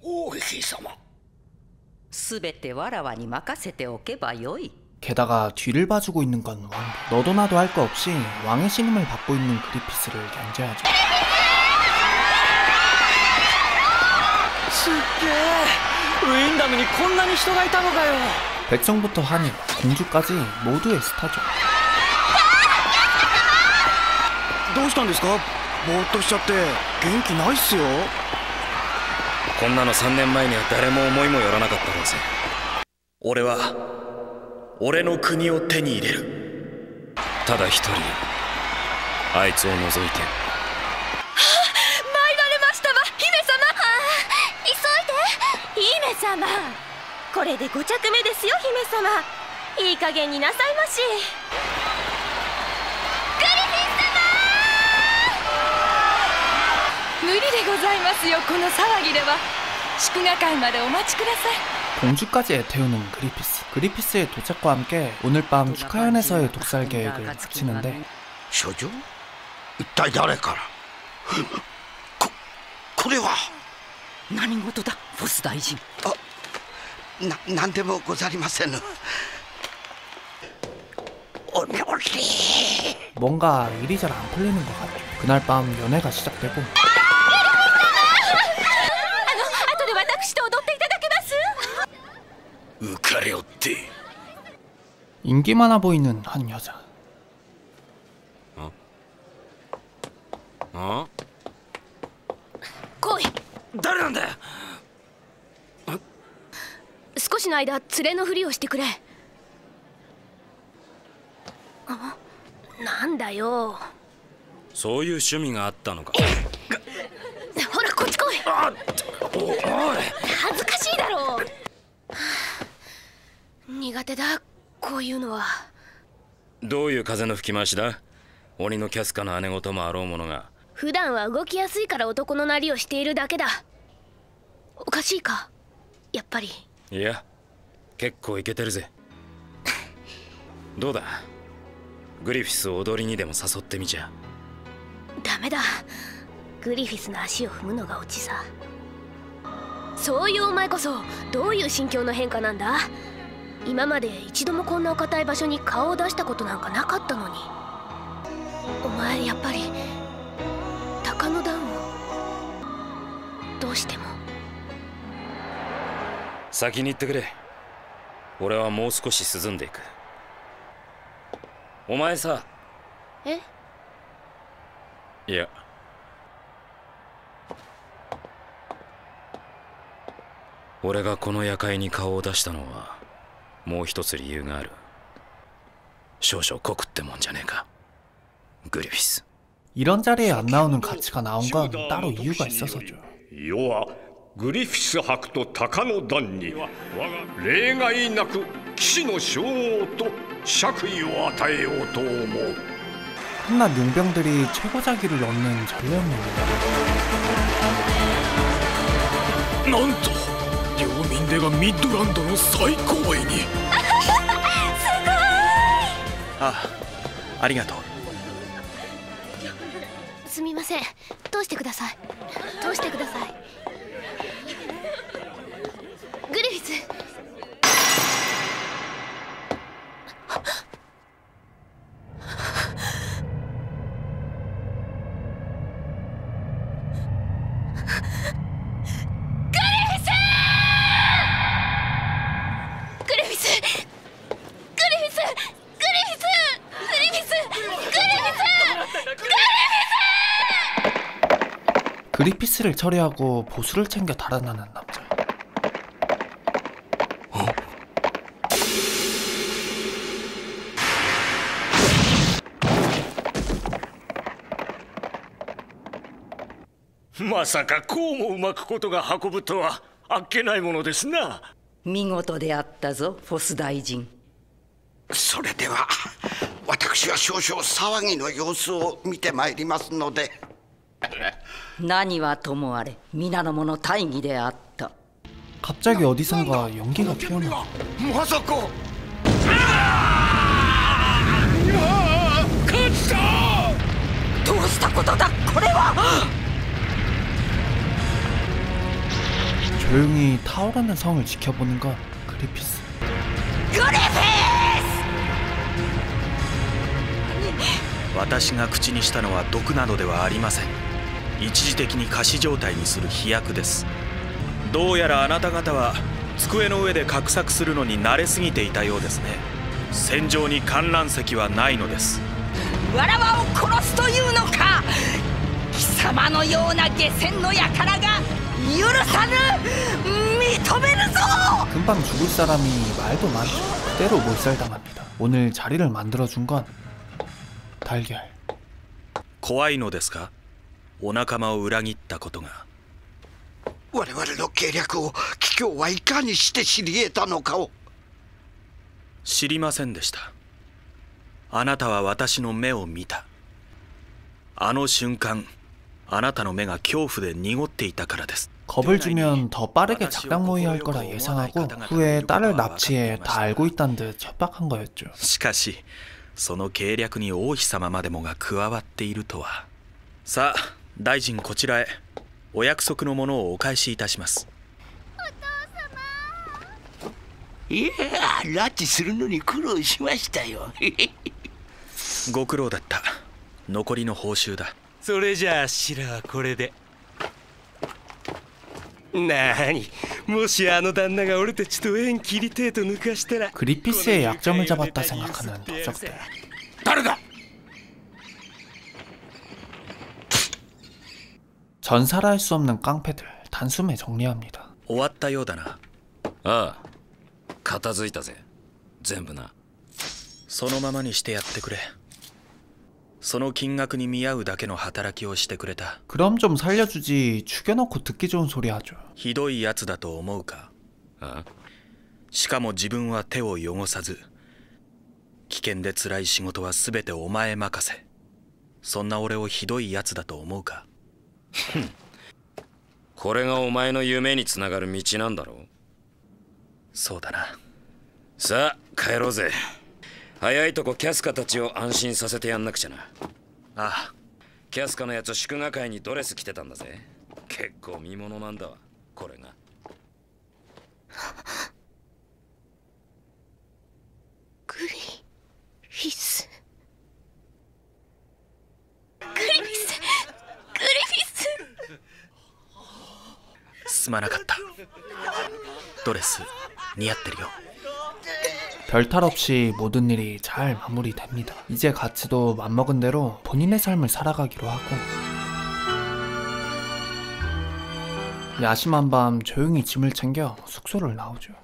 게다가 뒤를 봐주고 있는 건 왕비. 너도 나도 할 거 없이 왕의 신임을 받고 있는 그리피스를 견제하죠. 백성부터 한인, 공주까지 모두의 스타죠. どうしたんですか？ぼーっとしちゃって元気ないっすよ。 こんなのさんねんまえには誰も思いもよらなかったろうぜ。 俺は俺の国を手に入れる。 ただ一人あいつを除いて。 参られましたわ、姫様。急いで。姫様、これでご着目ですよ、姫様。いい加減になさいまし。無理でございますよ、この騒ぎでは。祝賀会までお待ちください。 공주까지 애태우는 그리피스. 그리피스의 도착과 함께 오늘 밤 축하연에서의 독살 계획을 마치는데. 쇼조? 一体誰から？こ、これは何事だ、ボス大臣。 あ、な、なんでもござりませぬ。 뭔가 일이 잘 안 풀리는 것 같죠. 그날 밤 연애가 시작되고. 인기 많아 보이는 한 여자. 어? 어? 来い。 誰なんだよ。 少しの間連れのふりをしてくれ。あ、なんだよ。 そういう趣味があったのか。 ほらこっち来い。おい、恥ずかしいだろう。苦手だ、こういうのは。 どういう風の吹き回しだ。鬼のキャスカの姉御もあろうものが。 普段は動きやすいから男のなりをしているだけだ。おかしいか、やっぱり。 いや、結構イケてるぜ。どうだ、グリフィスを踊りにでも誘ってみちゃ。 ダメだ、グリフィスの足を踏むのがオチさ。そういうお前こそどういう心境の変化なんだ。今まで一度もこんなお堅い場所に顔を出したことなんかなかったのに。お前やっぱり鷹の段をどうしても。 先に行ってくれ。俺はもう少し涼んでいく。お前さ。 え？ いや、俺がこの夜会に顔を出したのはもう一つ理由がある。少々酷ってもんじゃねえか、グリフィス。 이런 자리에 안 나오는 가치가 나온 건 따로 이유가 있어서죠. 世はグリフィス伯と鷹の段に我が例外なく騎士の称号と爵位を与えようと思う。 한낱 용병들이 최고자기를 얻는 전례였는데. なんと領民でがミッドランドの最高位に。 ああ、ありがとう。 すみません、通してください。通してください。グリフィス。グリフィス。グリフィス。 그리피스를 처리하고 보수를 챙겨 달아나는 남자. 어? まさかこうもうまくことが運ぶとはあっけないものですな。 見事であったぞ、フォス大臣。 それでは私は少々騒ぎの様子を見てまいりますので。 何はともあれ皆の者大義であった。 갑자기 어디선가 연기가 피어나. まさか。 どうしたことだこれは。 조용히 타오르는 성을 지켜보는 건 그리피스. 그리피스! 私が口にしたのは毒などではありません。一時的に仮死状態にする飛躍です。どうやらあなた方は机の上で画策するのに慣れすぎていたようですね。戦場に観覧席はないのです。 わらわを殺すというのか。貴様のような下船の輩が許さぬ。認めるぞ。 금방 죽을 사람이 말도 많죠. 때로 몰살당합니다. 오늘 자리를 만들어준 건 달걀. 怖いのですか。お仲間を裏切ったことが。 我々の計略を桔梗はいかにして知り得たのかを。 知りませんでした。あなたは私の目を見た。あの瞬間あなたの目が恐怖で濁っていたからです。 겁을 주면 더 빠르게 작당 모의할 거라 예상하고 후에 딸을 납치해 다 알고 있다는 듯 협박한 거였죠. しかしその計略に王妃様までもが加わっているとは。さあ大臣こちらへ。お約束のものをお返しいたします。 いや拉致するのに苦労しましたよ。 ご苦労だった。残りの報酬だ。 それじゃあシラはこれで。なにもしあの旦那が俺たちと縁切りてえと抜かしたら 그리피스의 약점을 잡았다 생각하는 녀석들. 誰だ。 전사라 할 수 없는 깡패들 단숨에 정리합니다. 終わったようだな。 ああ片付いたぜ全部な。 そのままにしてやってくれ。その金額に見合うだけの働きをしてくれた。 그럼 좀 살려주지. 죽여놓고 듣기 좋은 소리 하죠. ひどいやつだと思うか。 ああしかも自分は手を汚さず、危険で辛い仕事は全てお前任せ。そんな俺をひどいやつだと思うか。 これがお前の夢につながる道なんだろう。 そうだな。 さあ帰ろうぜ。早いとこキャスカたちを安心させてやんなくちゃな。 ああキャスカのやつ祝賀会にドレス着てたんだぜ。結構見物なんだわこれが。 グリフィスグリフィスグリフィス。 すまなかった。ドレス似合ってるよ。 별탈 없이 모든 일이 잘 마무리됩니다. 이제 가츠도 맘먹은 대로 본인의 삶을 살아가기로 하고 야심한 밤 조용히 짐을 챙겨 숙소를 나오죠.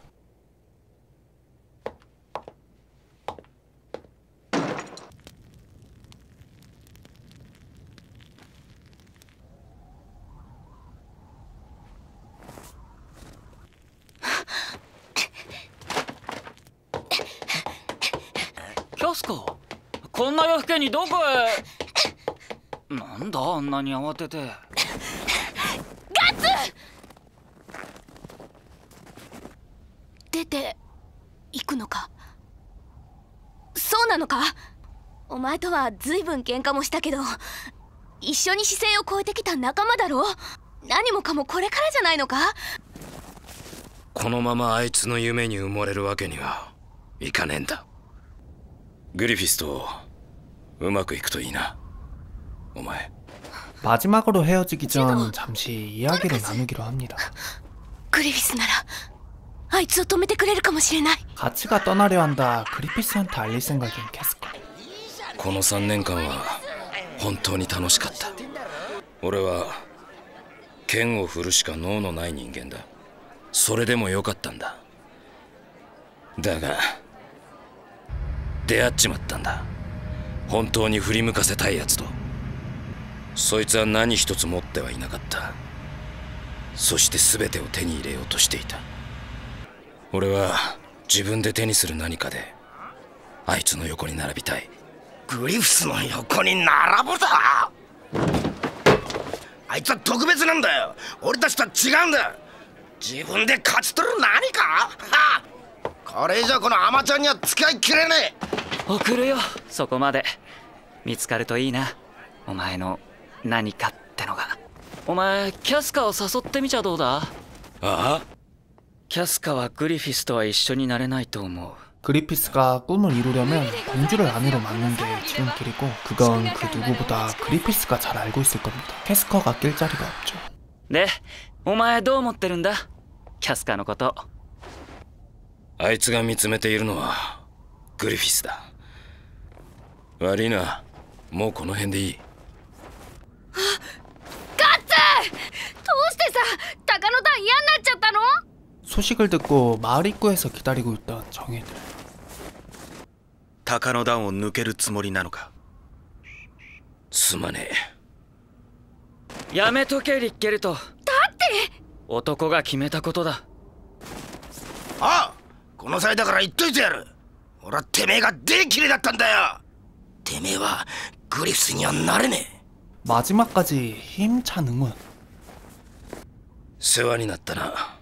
캬스카、こんな夜更けにどこへ。なんだあんなに慌てて。 ガッツ出て行くのか。そうなのか。お前とは随分喧嘩もしたけど一緒に視線を越えてきた仲間だろ。何もかもこれからじゃないのか。 このままあいつの夢に埋もれるわけにはいかねえんだ。グリフィスとうまくいくといいなお前。 마지막으로 헤어지기 전 잠시 이야기를 나누기로 합니다. グリフィスならあいつを止めてくれるかもしれない。 가츠가 떠나려 한다. 그리피스한테 알릴 생각인 캐스커. このさんねんかんは本当に楽しかった。俺は剣を振るしか能のない人間だ。それでもよかったんだ。だが出会っちまったんだ。本当に振り向かせたいやつと。そいつは何一つ持ってはいなかった。そして全てを手に入れようとしていた。俺は自分で手にする何かであいつの横に並びたい。 グリフスの横に並ぶだ。あいつは特別なんだよ。俺たちとは違うんだ。自分で勝ち取る何か。はあ、これ以上このアマちゃんには付き合いきれねえ。送るよ、そこまで。見つかるといいな、お前の何かってのが。お前キャスカを誘ってみちゃどうだ。 ああ、 キャスカはグリフィスとは一緒になれないと思う。 그리피스가 꿈을 이루려면 공주를 아내로 맡는 게 지름길이고 그건 그 누구보다 그리피스가 잘 알고 있을 겁니다. 캐스커가 낄 자리가 없죠. で、お前どう思ってるんだ、キャスカのこと。 あいつが見つめているのはグリフィスだ。悪いな、もうこの辺でいい。 ガッツ、どうしてさ、鷹の段嫌になっちゃったの？ 소식을 듣고 마을 입구에서 기다리고 있던 정예들. 鷹の段を抜けるつもりなのか。 すまねえ。やめとけリッケルト。だって男が決めたことだ。 ああ、この際だから言っといてやる。俺はてめえがデキレだったんだよ。てめえはグリフスにはなれねえ。 마지막까지 힘찬 응원. 世話になったな。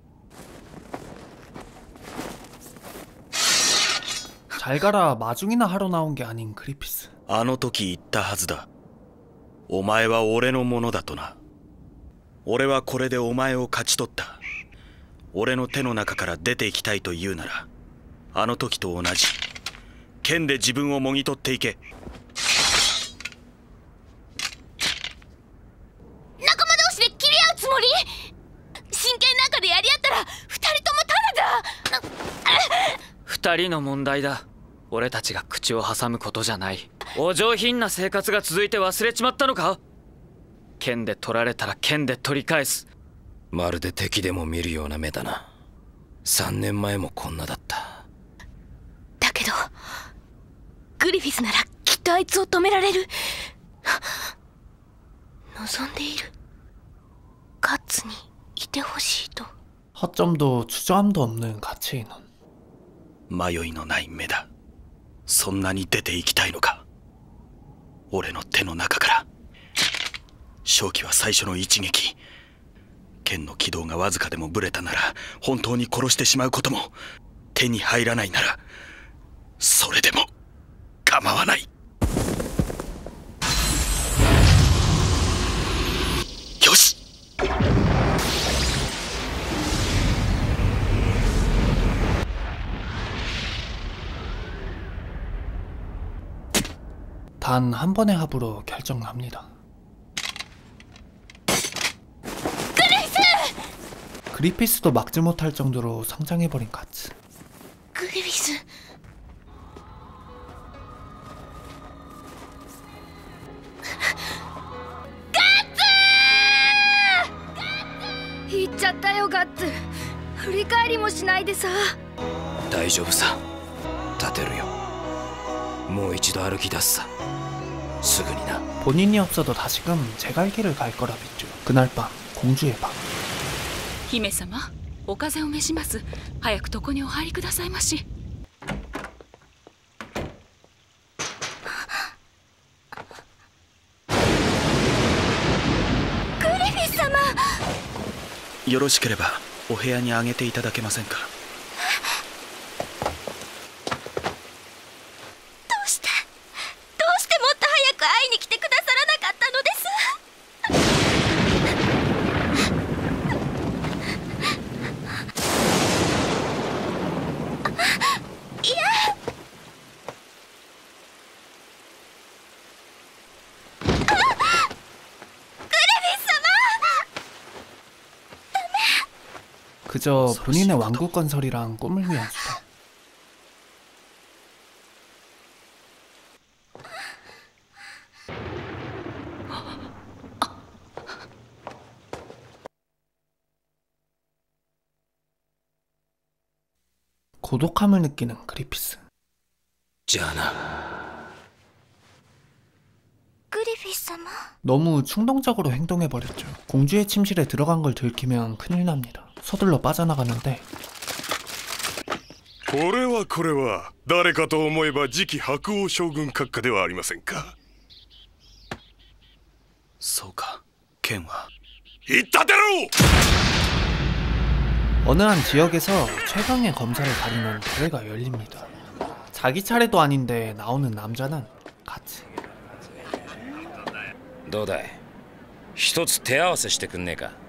잘 가라 마중이나 하러 나온 게 아닌 그리피스. あの時言ったはずだ。お前は俺のものだとな。俺はこれでお前を勝ち取った。俺の手の中から出ていきたいと言うなら、あの時と同じ剣で自分をもぎ取っていけ。 仲間同士で切り合うつもり？真剣なんかでやり合ったら二人ともタダだ。 二人の問題だ。俺たちが口を挟むことじゃない。お上品な生活が続いて忘れちまったのか。剣で取られたら剣で取り返す。 まるで敵でも見るような目だな。三年前もこんなだった。 だけどグリフィスならきっとあいつを止められる。望んでいる。ガッツにいてほしいと。 허점도 주저함도 없는 가치 인원. 迷いのない目だ。そんなに出ていきたいのか。俺の手の中から。正気は最初の一撃。剣の軌道がわずかでもブレたなら本当に殺してしまうことも。手に入らないならそれでも構わない。よし。 단 한 번의 합으로 결정납니다. 그리피스! 그리피스도 막지 못할 정도로 성장해버린 가츠. 그리피스. 가츠! 行っちゃったよガッツ。振り返りもしないでさ。 大丈夫さ。立てるよ。もう一度歩き出すさ。 수근이나. 본인이 없어도 다시금 제 갈 길을 갈 거라 믿죠. 그날 밤 공주의 방. 姫様、お風を召します。早く床にお入りくださいまし。 グリフィス様。 よろしければお部屋に上げていただけませんか。 그저 본인의 왕국 건설이랑 꿈을 위한 수다. 고독함을 느끼는 그리피스. じゃあな。 그리피스様 너무 충동적으로 행동해버렸죠. 공주의 침실에 들어간 걸 들키면 큰일 납니다. 서둘러 빠져나가는데 これはこれは誰かと思えば次期白王将軍閣下ではありませんか。 そうか、剣は言ったてろ。 어느 한 지역에서 최강의 검사를 가리는 대회가 열립니다. 자기 차례도 아닌데 나오는 남자는 가츠. どうだい、一つ手合わせしてくんねえか。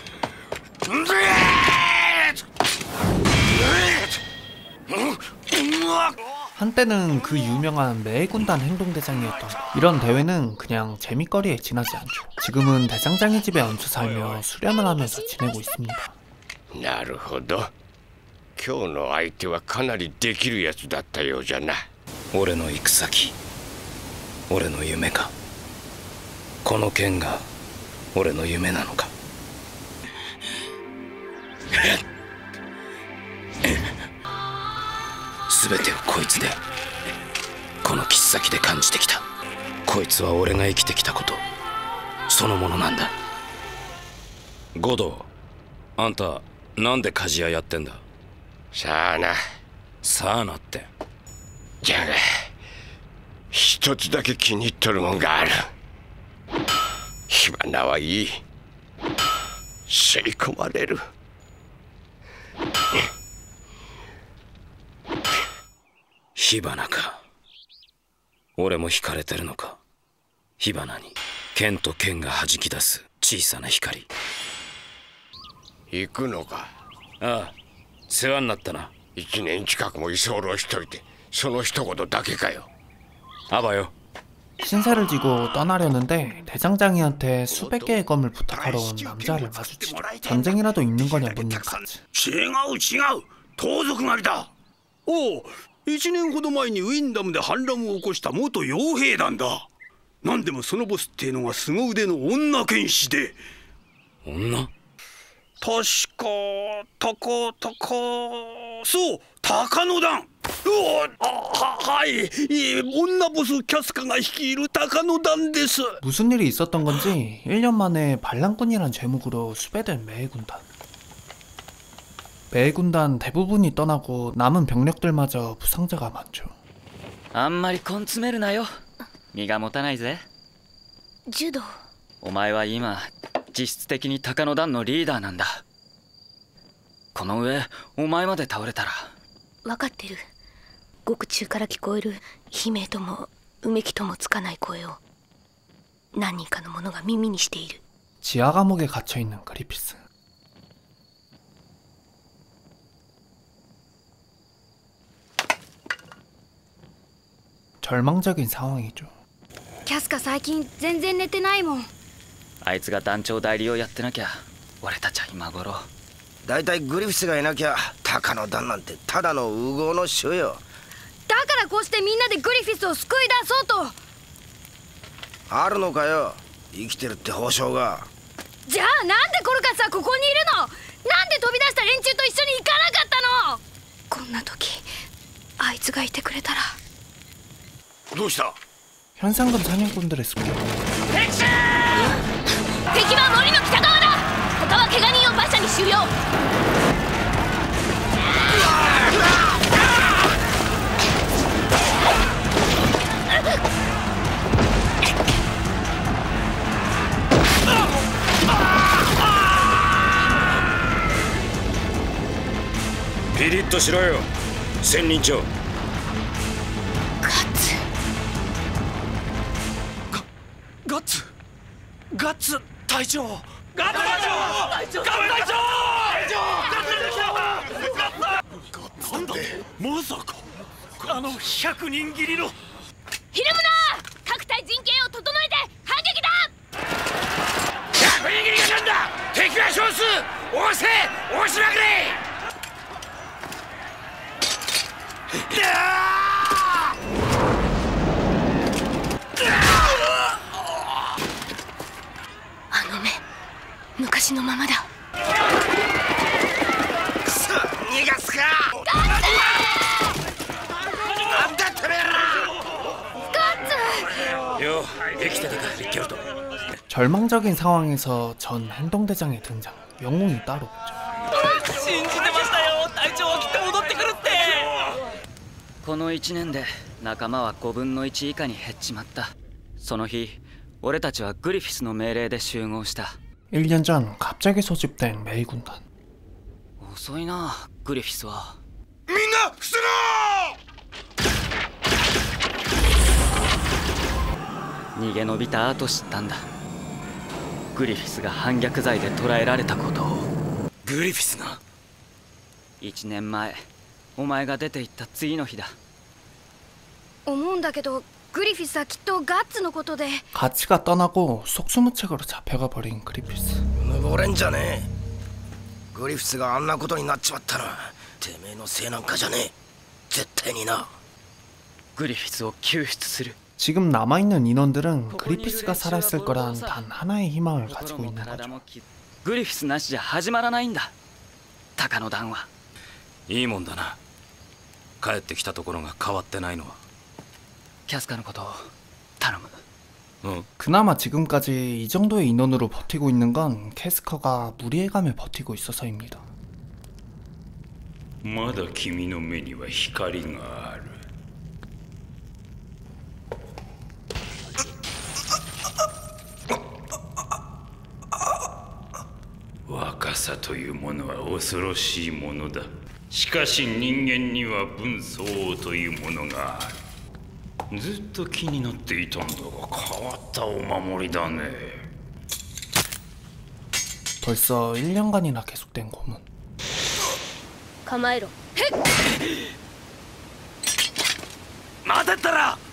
한때는 그 유명한 매군단 행동대장이었던 거. 이런 대회는 그냥 재미거리에 지나지 않죠. 지금은 대장장이 집에 얹혀 살며 수련을 하면서 지내고 있습니다. なるほど。今日の相手はかなりできるやつだったようじゃな。 俺の行く先、俺の夢か。この剣が俺の夢なのか。全てをこいつで、この切っ先で感じてきた。こいつは俺が生きてきたことそのものなんだ。護道、あんたなんで鍛冶屋やってんだ。 さあな。 さあなって。 じゃが一つだけ気に入っとるもんがある。火花はいい。吸い込まれる。 火花か。俺も惹かれてるのか。火花に剣と剣が弾き出す小さな光。 行くのか。 ああ、世話になったな。 一年近くも居候しといてその一言だけかよ。 あばよ。 신사를 지고 떠나려는데 대장장이한테 수백 개의 검을 부탁하러 온 남자를 마주치죠. 전쟁이라도 있는 거냐 묻는 가츠. 違う違う、盗賊狩りだ。おお、一年ほど前にウィンダムで反乱を起こした元傭兵団だ。何でもそのボスっていうのが凄腕の女剣士で。 女？ 確か高高そう高野団。うお、あははい女ボスキャスカが率いる高野団です。 무슨 일이 있었던 건지 일 년 만에 반란군이란 제목으로 수배된 매군단. 매군단 대부분이 떠나고 남은 병력들마저 부상자가 많죠. あんまり根詰めるなよ。身が持たないぜ。 柔道。 お前は今実質的に高野団のリーダーなんだ。この上お前まで倒れたら。 分かってる。獄中から聞こえる悲鳴ともうめきともつかない声を何人かの者が耳にしている。 지하 감옥에 갇혀있는 그리피스. 절망적인 상황이죠. キャスカ最近全然寝てないもん。 あいつが団長代理をやってなきゃ俺たちは今頃。 だいたいグリフィスがいなきゃ高野団なんてただの烏合の衆よ。 だからこうしてみんなでグリフィスを救い出そうと。 あるのかよ、生きてるって保証が。 じゃあなんでコルカスはここにいるの。なんで飛び出した連中と一緒に行かなかったの。こんな時あいつがいてくれたら。 どうした。 현상금 사냥꾼들의 습격. 敵は森の北側だ。他は怪我人を馬車に収容。 ピリッとしろよ、千人長。 ガッツガッツ隊長。ガッツ隊長。ガッツ隊長。なんだまさかあの百人斬りの。 ひるむな。各隊陣形を整えて反撃だ。 百人斬りがなんだ。敵は少数。押せ押しまくれ。 あの目昔のままだ。 くそ、逃がすか。 ガッツー 절망적인 상황에서 전 행동대장의 등장, 영웅이 따로 없죠. 信じてましたよ。隊長はきっと戻ってくるって。このいちねんで仲間はごぶんのいち以下に減っちまった。その日俺たちはグリフィスの命令で集合した。 일 년 전 갑자기 소집된 메이 군단. 遅いな、グリフィスは。 みんな伏せろ逃げ延びた後知ったんだ。グリフィスが反逆罪で捕らえられたことを。 グリフィスがいちねんまえお前が出て行った次の日だ。 思うんだけどグリフィスはきっとガッツのことで。 가치가 떠나고 속수무책으로 잡혀가 버린 그리피스. 登れんじゃねえ。グリフィスがあんなことになっちまったらてめえのせいなんかじゃねえ。絶対にな。 グリフィスを救出する。 지금 남아있는 인원들은 그리피스가 살아있을 거란 단 하나의 희망을 가지고 있는 거죠. グリフィスなしじゃ始まらないんだ、鷹の段は。 いいもんだな、帰ってきたところが変わってないのは。 キャスカのことを頼む。 응. 그나마 지금까지 이 정도의 인원으로 버티고 있는 건 캐스커가 무리해감에 버티고 있어서입니다. まだ君の目には光がある。若さというものは恐ろしいものだ。しかし人間には分相応というものがある。ずっと気になっていたんだが変わったお守りだね。 벌써 일 년간이나 계속된 고문. 構えろ。 待てったら。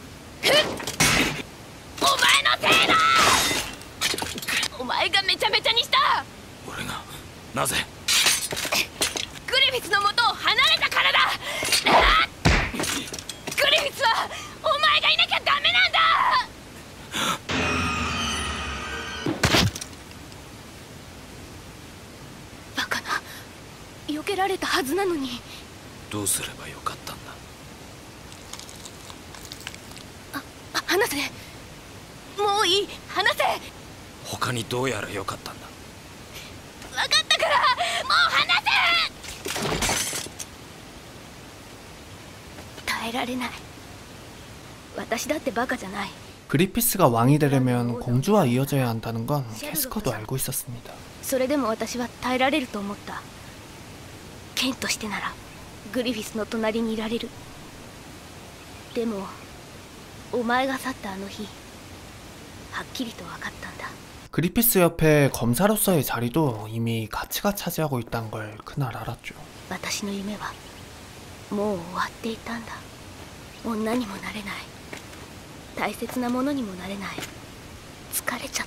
お前のせいだ。お前がめちゃめちゃにした。 俺がなぜ？ グリフィスの元を離れたからだ。グリフィスはお前がいなきゃダメなんだ。バカな、避けられたはずなのに。 どうすればよかったんだ。 あ、話せ。もういい、話せ。 他にどうやらよかったんだ。 分かったからもう話せ。耐えられない。私だってバカじゃない。 그리피스가 왕이 되려면 공주와 이어져야 한다는 건 캐스커도 알고 있었습니다. それでも私は耐えられると思った。剣としてならグリフィスの隣にいられる。でもお前が去ったあの日はっきりと分かったんだ。 그리피스 옆에 검사로서의 자리도 이미 가치가 차지하고 있다는 걸 그날 알았죠. 私の夢はもう終わっていたんだ。女にもなれない。大切なものにもなれない。疲れちゃった。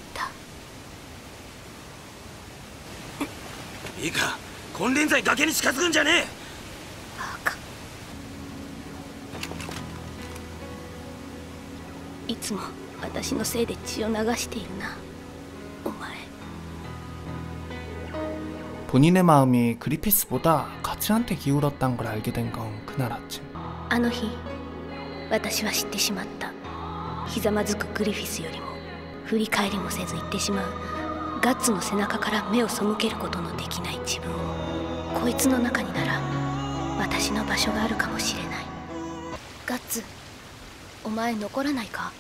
いいか、金輪際崖に近づくんじゃねえ。 バカ。いつも私のせいで血を流しているな。 본인의 마음이 그리피스보다 가치한테 기울었다는 걸 알게 된 건 그날 아침. あの日、私は知ってしまった。ひざまずくグリフィスよりも振り返りもせず行ってしまうガッツの背中から目を背けることのできない自分を。こいつの中になら私の場所があるかもしれない。ガッツ、お前残らないか？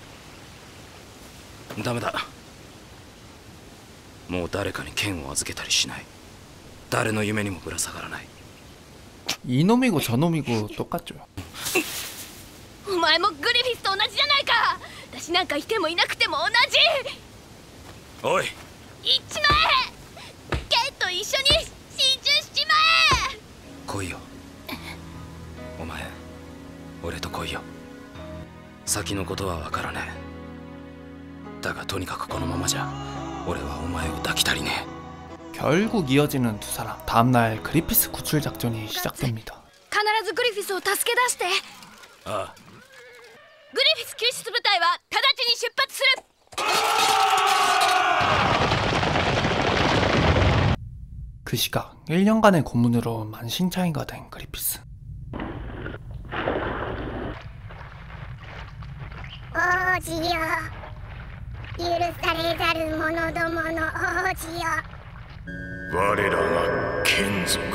ダメだ。もう誰かに剣を預けたりしない。誰の夢にもぶら下がらない。 이놈이고 저놈이고 똑같죠. お前もグリフィスと同じじゃないか。私なんかいてもいなくても同じ。 おい、 行っちまえ。ケンと一緒に心中しちまえ。 来いよ。お前、俺と来いよ。先のことは分からねえ。だがとにかくこのままじゃ俺はお前を抱き足りねえ。 결국 이어지는 두 사람. 다음날 그리피스 구출 작전이 시작됩니다. 必ずグリフィスを助け出して。 ああ。 グリフィス救出部隊は直ちに出発する。 그 시각 일 년간의 고문으로 만신창이가 된 그리피스. 王子よ、 許されざる者どもの王子よ。 我らが眷属.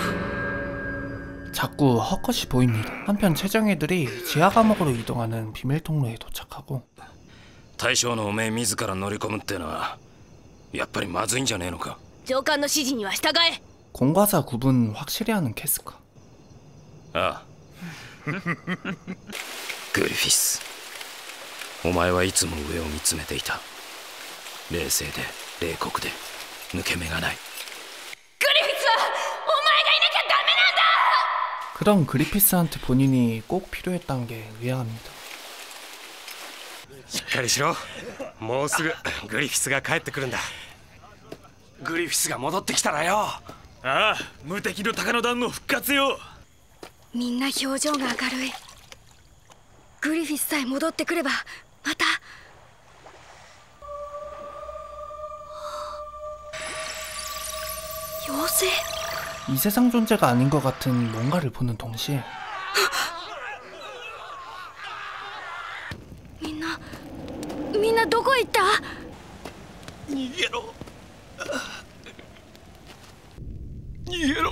자꾸 헛것이 보입니다. 한편 최정예들이 지하 감옥으로 이동하는 비밀 통로에 도착하고 大将のおめえ自ら乗り込むってのはやっぱりまずいんじゃねえのか。 上官の指示には従え。 공과사 구분 확실히 하는 캐스커. ああグリフィス、お前はいつも上を見つめていた。冷静で冷酷で抜け目がない。 그런 그리피스한테 본인이 꼭 필요했던 게 의아합니다. しっかりしろ。もうすぐグリフィスが帰ってくるんだ。グリフィスが戻ってきたらよ。 ああ、無敵の高野団の復活よ。 みんな表情が明るい。グリフィスさえ戻ってくればまた。妖精? 이 세상 존재가 아닌 것 같은 뭔가를 보는 동시에 みんなみんなどこ行った? 逃げろ逃げろ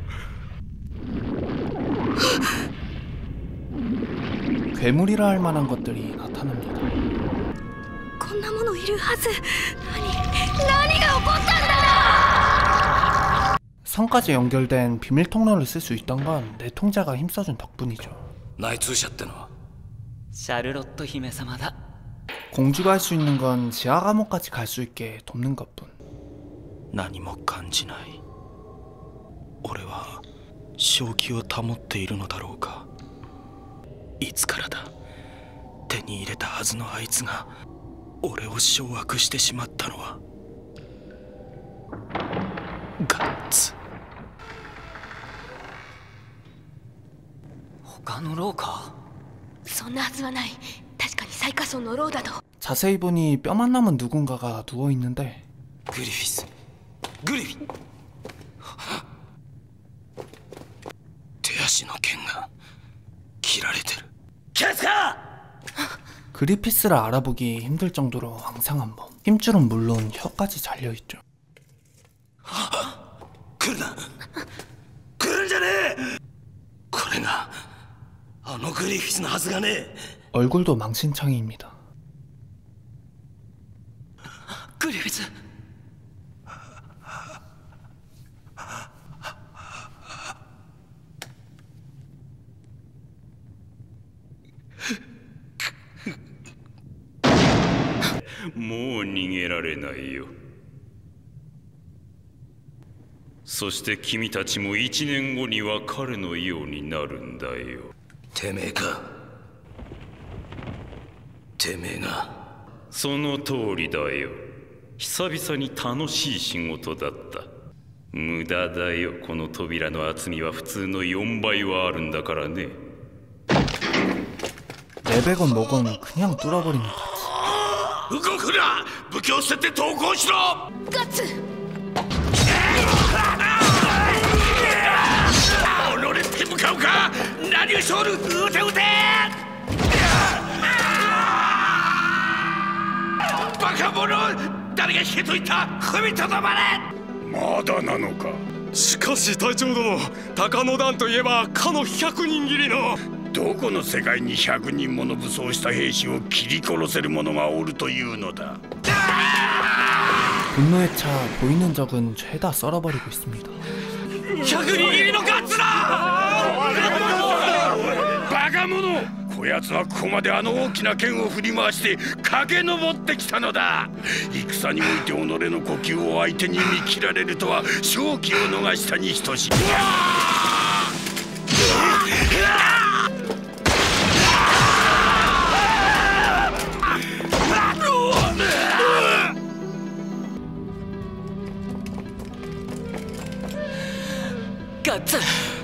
괴물이라 할 만한 것들이 나타납니다. こんなものいるはず。何何が起こったんだ! 성까지 연결된 비밀 통로를 쓸 수 있던 건 내통자가 힘써준 덕분이죠. 内通者ってのは 샤르로트姫様だ. 공주가 할 수 있는 건 지하 감옥까지 갈 수 있게 돕는 것뿐. 何も感じない。俺は正気を保っているのだろうか。いつからだ。手に入れたはずのあいつが俺を掌握してしまったのは。ガッツ。 他の牢か? そんなはずはない。確かに最下層の牢だと。 자세히 보니 뼈만 남은 누군가가 누워있는데 グリフィスグリフィ手足の剣が切られてる。 キャスカ! 그리피스를 알아보기 힘들 정도로 왕상한 몸. 힘줄은 물론 혀까지 잘려있죠. 来るな来るんじゃねえこれがあのグリフィスのはずがねえ 얼굴도 망신창이입니다. グリフィスもう逃げられないよ。そして君たちも一年後には彼のようになるんだよ。 てめえか。てめえが。 その通りだよ。久々に楽しい仕事だった。無駄だよ。この扉の厚みは普通のよんばいはあるんだからね。 레벨건 뭐건 그냥 뚫어버리는 거지. 動くな！武器を捨てて投降しろ！ ガッツ！ 己って向かうか！何をしょる！撃て撃て！バカ者！誰が引けと言った！踏みとどまれ！ まだなのか。しかし隊長殿、高野団といえばかの百人斬りの。 どこの世界にひゃくにんもの武装した兵士を切り殺せる者がおるというのだ。 분노에 차 보이는 적은 죄다 썰어버리고 있습니다. 百人斬りのガッツだ！ バカ者！こやつはここまであの大きな剣を振り回して駆け上ってきたのだ。戦において己の呼吸を相手に見切られるとは勝機を逃したに等しい。 ガッツ！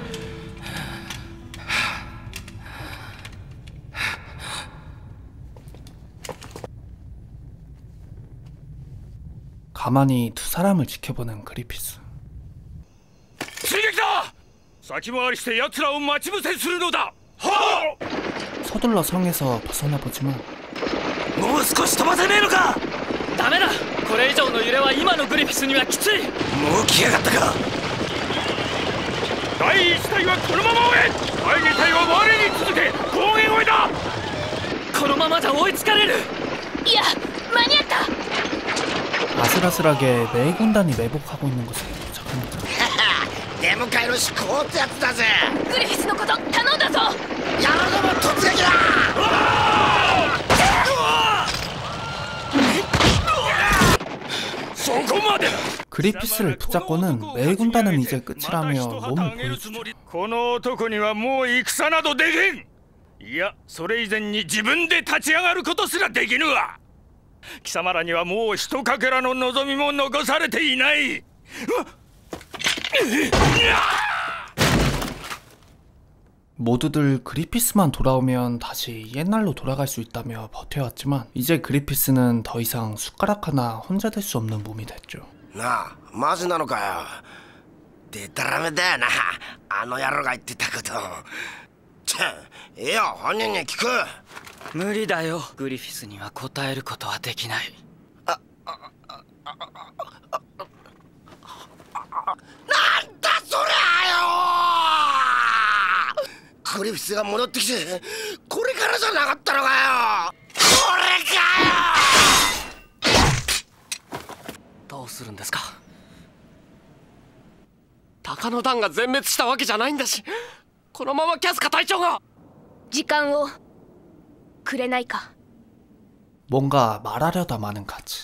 가만히 두 사람을 지켜보는 그리피스. 追撃だ！先回りして奴らを待ち伏せするのだ！はあ！ 서둘러 성에서 벗어나 보지만 もう少し飛ばせねえのか！ ダメだ。これ以上の揺れは今のグリフィスにはきつい。 もう来やがったか。 だいいち隊はこのまま追え。だいに隊は我に続け攻撃追いだ。 このままじゃ追いつかれる。 いや間に合った。 아슬아슬하게 매 군단이 매복하고 있는 곳에 도착합니다. 出迎えの飛行ってやつだぜ。 グリフィスのこと頼んだぞ。 やるのも突撃だ。 그리피스를 붙잡고는 매 군단은 이제 끝이라며 몸을 보여주죠. この男にはもう戦などできん。いや、それ以前に自分で立ち上がることすらできぬわ。貴様らにはもう一かけらの望みも残されていない。 모두들 그리피스만 돌아오면 다시 옛날로 돌아갈 수 있다며 버텨왔지만 이제 그리피스는 더 이상 숟가락 하나 혼자 될 수 없는 몸이 됐죠. なあ、マジなのかよ。でたらめだよな、あの野郎が言ってたこと。ちゃ、いいよ、本人に聞く。 無理だよ。グリフィスには答えることはできない。 なんだそりゃよ。グリフィスが戻ってきて、これからじゃなかったのかよ。これかよ。 どうするんですか。鷹の団が全滅したわけじゃないんだし、このままキャスカ隊長が。 時間をくれないか。 뭔가 말하려다 마는 가츠.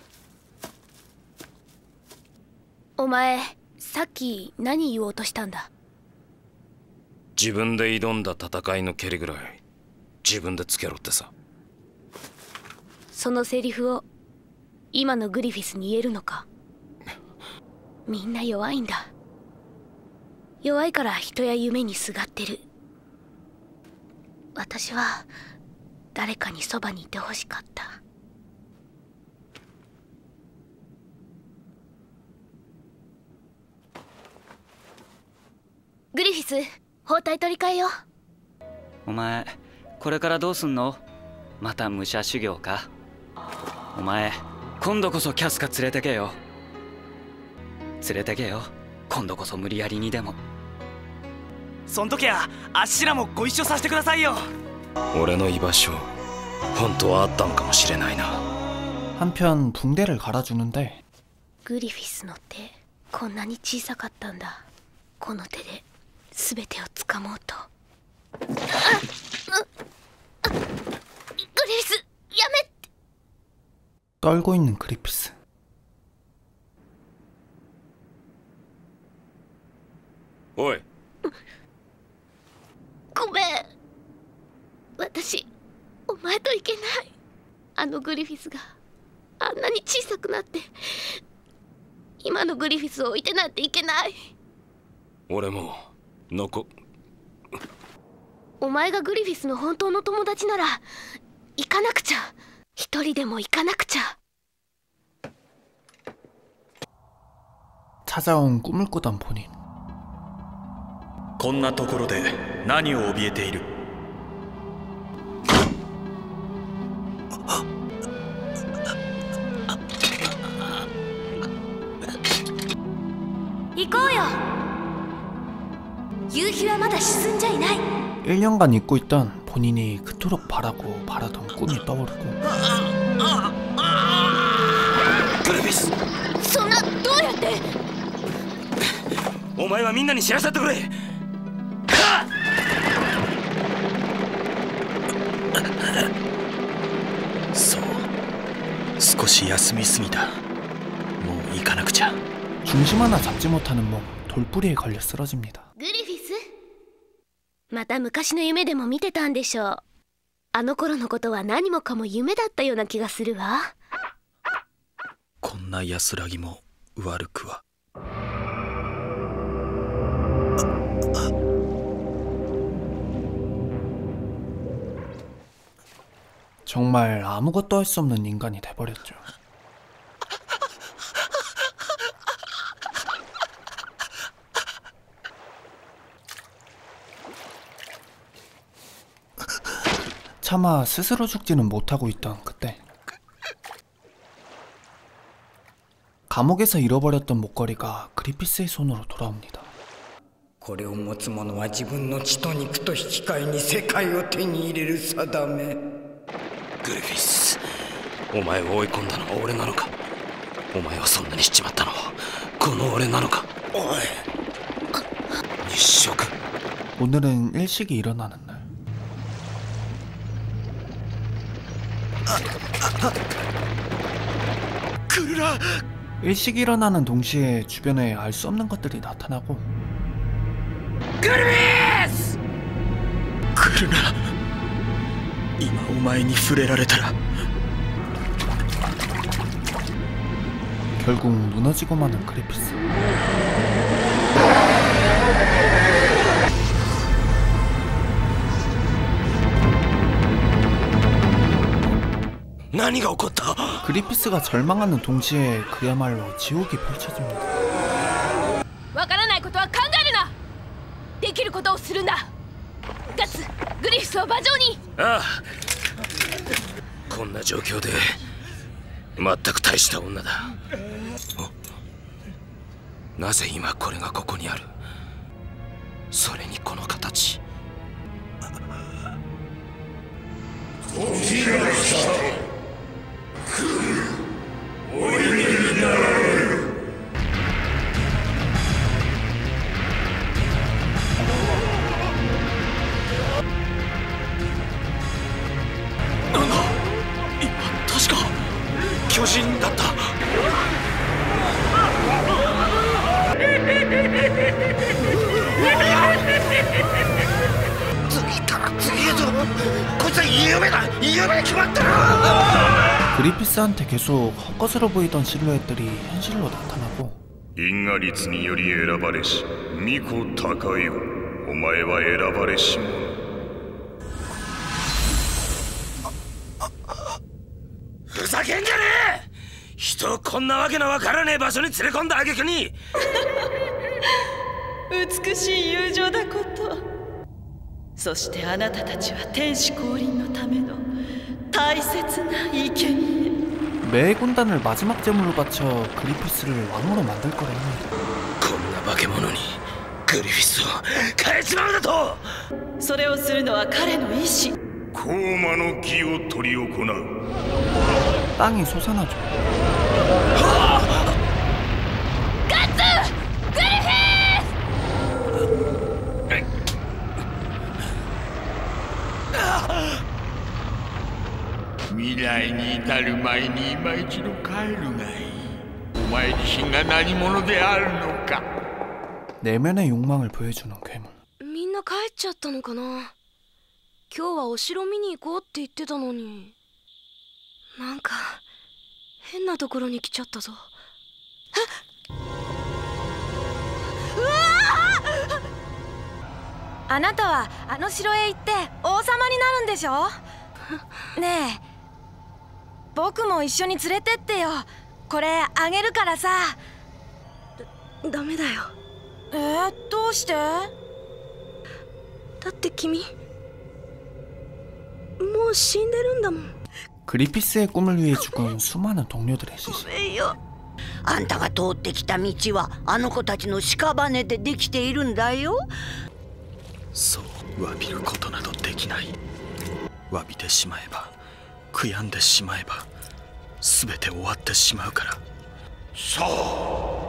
お前さっき何言おうとしたんだ。 自分で挑んだ戦いの蹴りぐらい自分でつけろってさ。 そのセリフを今のグリフィスに言えるのか。みんな弱いんだ。弱いから人や夢にすがってる。私は誰かにそばにいてほしかった。グリフィス、包帯取り替えよう。 お前これからどうすんの。また武者修行か。お前今度こそキャスカ連れてけよ。連れてけよ、今度こそ無理やりにでも。 そん時はあっしらもご一緒させてくださいよ。 俺の居場所本当はあったのかもしれないな。 한편 붕대를 갈아주는데 グリフィスの手こんなに小さかったんだ。この手で全てを掴もうと。あっ、あっ、グリフィスやめって。 떨고 있는 그리피스. おい。 ごめん。私お前といけない。あのグリフィスがあんなに小さくなって今のグリフィスを置いてなんていけない。 俺も残。 お前がグリフィスの本当の友達なら行かなくちゃ。一人でも行かなくちゃ。 찾아온 꿈을 꾸던 본인. こんなところで何を怯えている。 行こうよ。夕日はまだ沈んじゃいない。 일 년간 잊고 있던 본인이 그토록 바라고 바라던 꿈이 떠오르고. グリフィス、 そんなどうやって。 お前はみんなに知らせてくれ。 そう、少し休みすぎた。もう行かなくちゃ。 중심 하나 잡지 못하는 몸, 돌뿌리에 걸려 쓰러집니다. グリフィス、また昔の夢でも見てたんでしょう。あの頃のことは何もかも夢だったような気がするわ。 こんな安らぎも悪くは。 정말 아무것도 할 수 없는 인간이 돼버렸죠. 차마 스스로 죽지는 못하고 있던 그때 감옥에서 잃어버렸던 목걸이가 그리피스의 손으로 돌아옵니다. これを持つ者は自分の血と肉と引き換えに世界を手に入れる定め。 グリフィス、お前を追い込んだのは俺なのか。お前をそんなにしちまったのはこの俺なのか。おい、日食。 오늘은 일식이 일어나는 날. 그르라! 일식이 일어나는 동시에 주변에 알 수 없는 것들이 나타나고. 그리피스! 그르라, 今お前に触れられたら 결국 무너지고 마는 그리피스. 그리피스가 절망하는 동시에 그야말로 지옥이 펼쳐집니다. わからないことは考えるな。できることをするんだ。ガッツ、グリフィスを馬上に。 ああ、こんな状況で全く大した女だ。なぜ今これがここにある。それにこの形。時が来た。来る。おいになられる。なんだ、今確か巨人だった。次から次へとこいつは夢だ。夢に決まってる。 그리피스한테 계속 헛것으로 보이던 실루엣들이 현실로 나타나고 因果律により選ばれし巫女高よ、お前は選ばれし者。 ふざけんじゃねえ。人をこんなわけのわからねえ場所に連れ込んだ挙句に美しい友情だこと。そしてあなたたちは天使降臨のための大切な生贄。 매 군단을 마지막 제물로 바쳐 그리피스를 왕으로 만들 거라 합니다. こんな化け物にグリフィスを変えちまうだと。 それをするのは彼の意志。 高魔の儀を執り行う。 땅이 솟아나죠. ガッツ！グリフィ未来に至る前に今一度帰るがいい。お前自身が何者であるのか。 내면의 욕망을 보여주는 괴물. みんな帰っちゃったのかな。今日はお城見に行こうって言ってたのに。なんか変なところに来ちゃったぞ。 あなたはあの城へ行って王様になるんでしょ。ねえ、僕も一緒に連れてってよ。これあげるからさ。 だ、ダメだよ。 えー、どうして？ だって君もう死んでるんだもん。 그리피스의 꿈을 위해 죽은 수많은 동료들의 시신. あんたが通ってきた道はあの子たちの屍でできているんだよ。 そう詫びることなどできない。詫びてしまえば悔やんでしまえば全て終わってしまうから。 そう、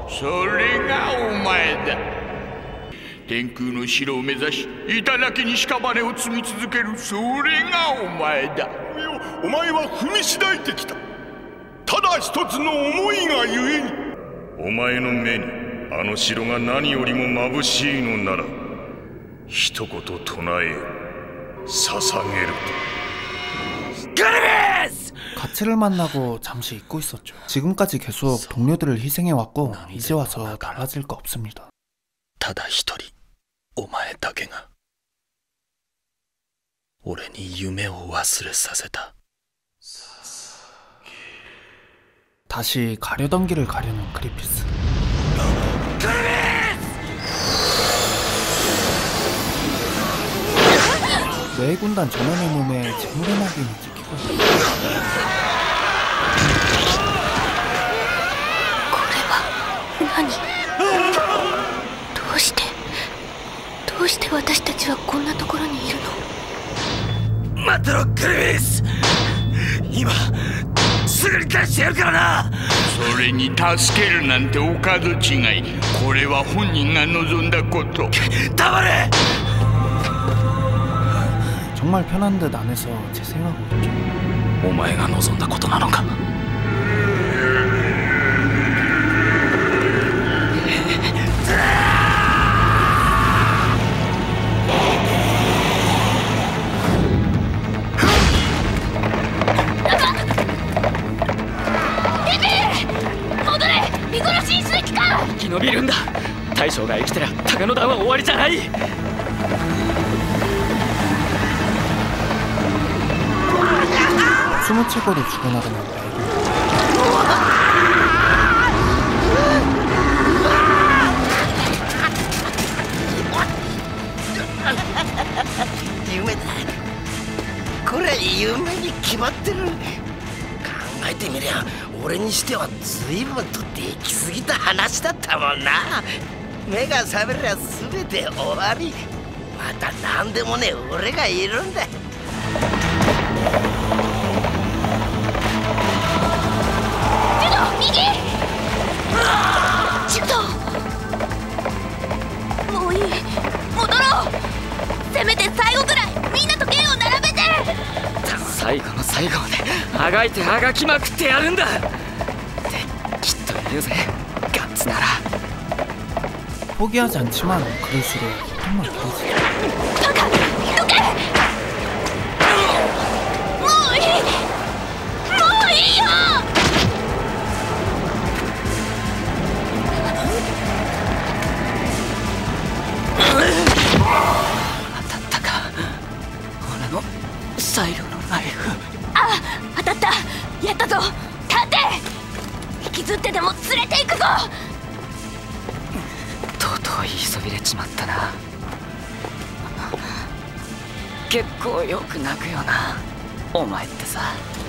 それがお前だ。天空の城を目指し頂に屍を積み続ける、それがお前だ。 お前は踏みしだいてきた。ただ一つの思いがゆえに。 お前の目にあの城が何よりも眩しいのなら一言唱え捧げると。 그리피스! 가츠를 만나고 잠시 잊고 있었죠. 지금까지 계속 동료들을 희생해왔고 이제 와서 달라질 거 없습니다. ただ一人お前だけが俺に夢を忘れさせた。 다시 가려던 길을 가려는 그리피스. 매 군단 전원의 몸에 재물의 낙인이 찍히고 있다. 何？どうしてどうして私たちはこんなところにいるの？ 待ってろグリフィス、今すぐに出してやるからな。 それに助けるなんてお門違い。これは本人が望んだこと。 黙れ。 정말 편한 듯 안에서 재생하고 있죠. お前が望んだことなのか。 戻れ、見殺しにする気か。 生き延びるんだ。大将が生きてりゃ鷹の段は終わりじゃない。 숨을 채고도 죽어나가는 거야. 夢だ。これ夢に決まってる。考えてみりゃ俺にしては随分とできすぎた話だったもんな。目が覚めりゃ全て終わり。また何でもねえ俺がいるんだ。 ジュド、もういい、戻ろう。せめて最後くらいみんなと剣を並べて。 最後の最後まであがいてあがきまくってやるんだ。できっといるぜ、ガッツなら。 포기하지 않지만 그럴수록 정말 길어지죠. 타카, 도깨! もういい、もういいよ。 最後のナイフ。 あ、当たった。やったぞ。立て。引きずってでも連れて行くぞ。 とうとう言いそびれちまったな。結構よく泣くよな、お前ってさ。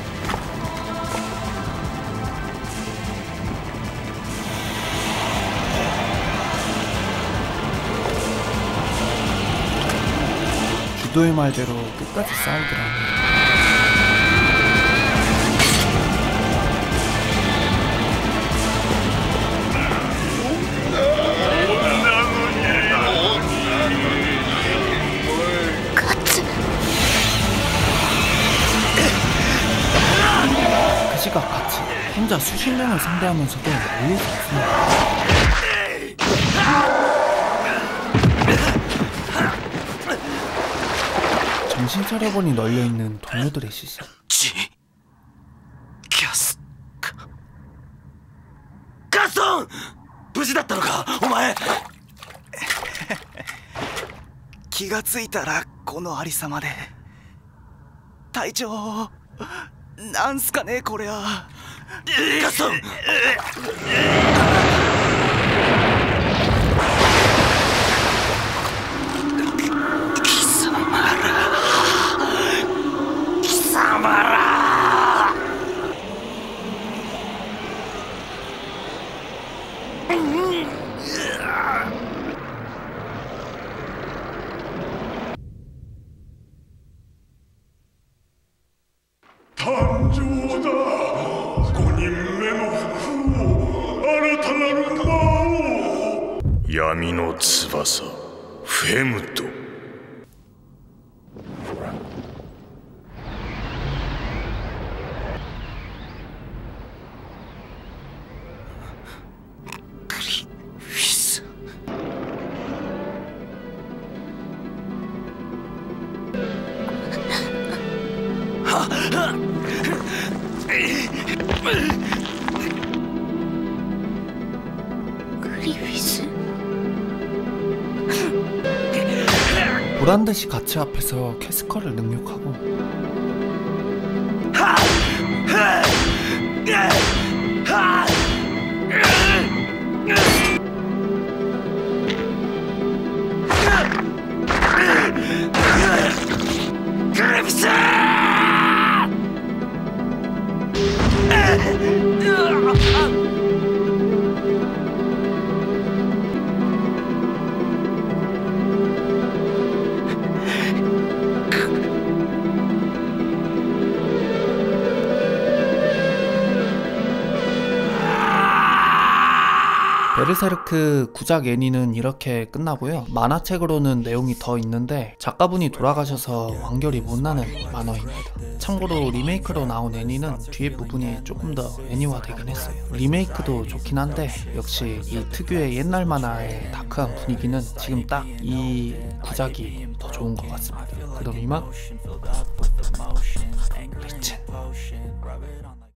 주도의 말대로 끝까지 싸우더라고요. 그 시각 같이 혼자 수십 명을 상대하면서도 밀리지 않습니다. 정신 차려보니 널려있는 동료들의 시선. 지... 가스... 가스! 無事だったのか、お前。 気がついたらこのありさまで。隊長、なんすかねこれは。 ガストン。 誕生だ。五人目の服を新たなる魔王。闇の翼フェムト。 보란듯이 가치 앞에서 캐스커를 능욕하고 그래비스! 베르세르크 구작 애니는 이렇게 끝나고요. 만화책으로는 내용이 더 있는데 작가분이 돌아가셔서 완결이 못 나는 만화입니다. 참고로 리메이크로 나온 애니는 뒤에 부분이 조금 더 애니화 되긴 했어요. 리메이크도 좋긴 한데 역시 이 특유의 옛날 만화의 다크한 분위기는 지금 딱 이 구작이 더 좋은 것 같습니다. 그럼 이만.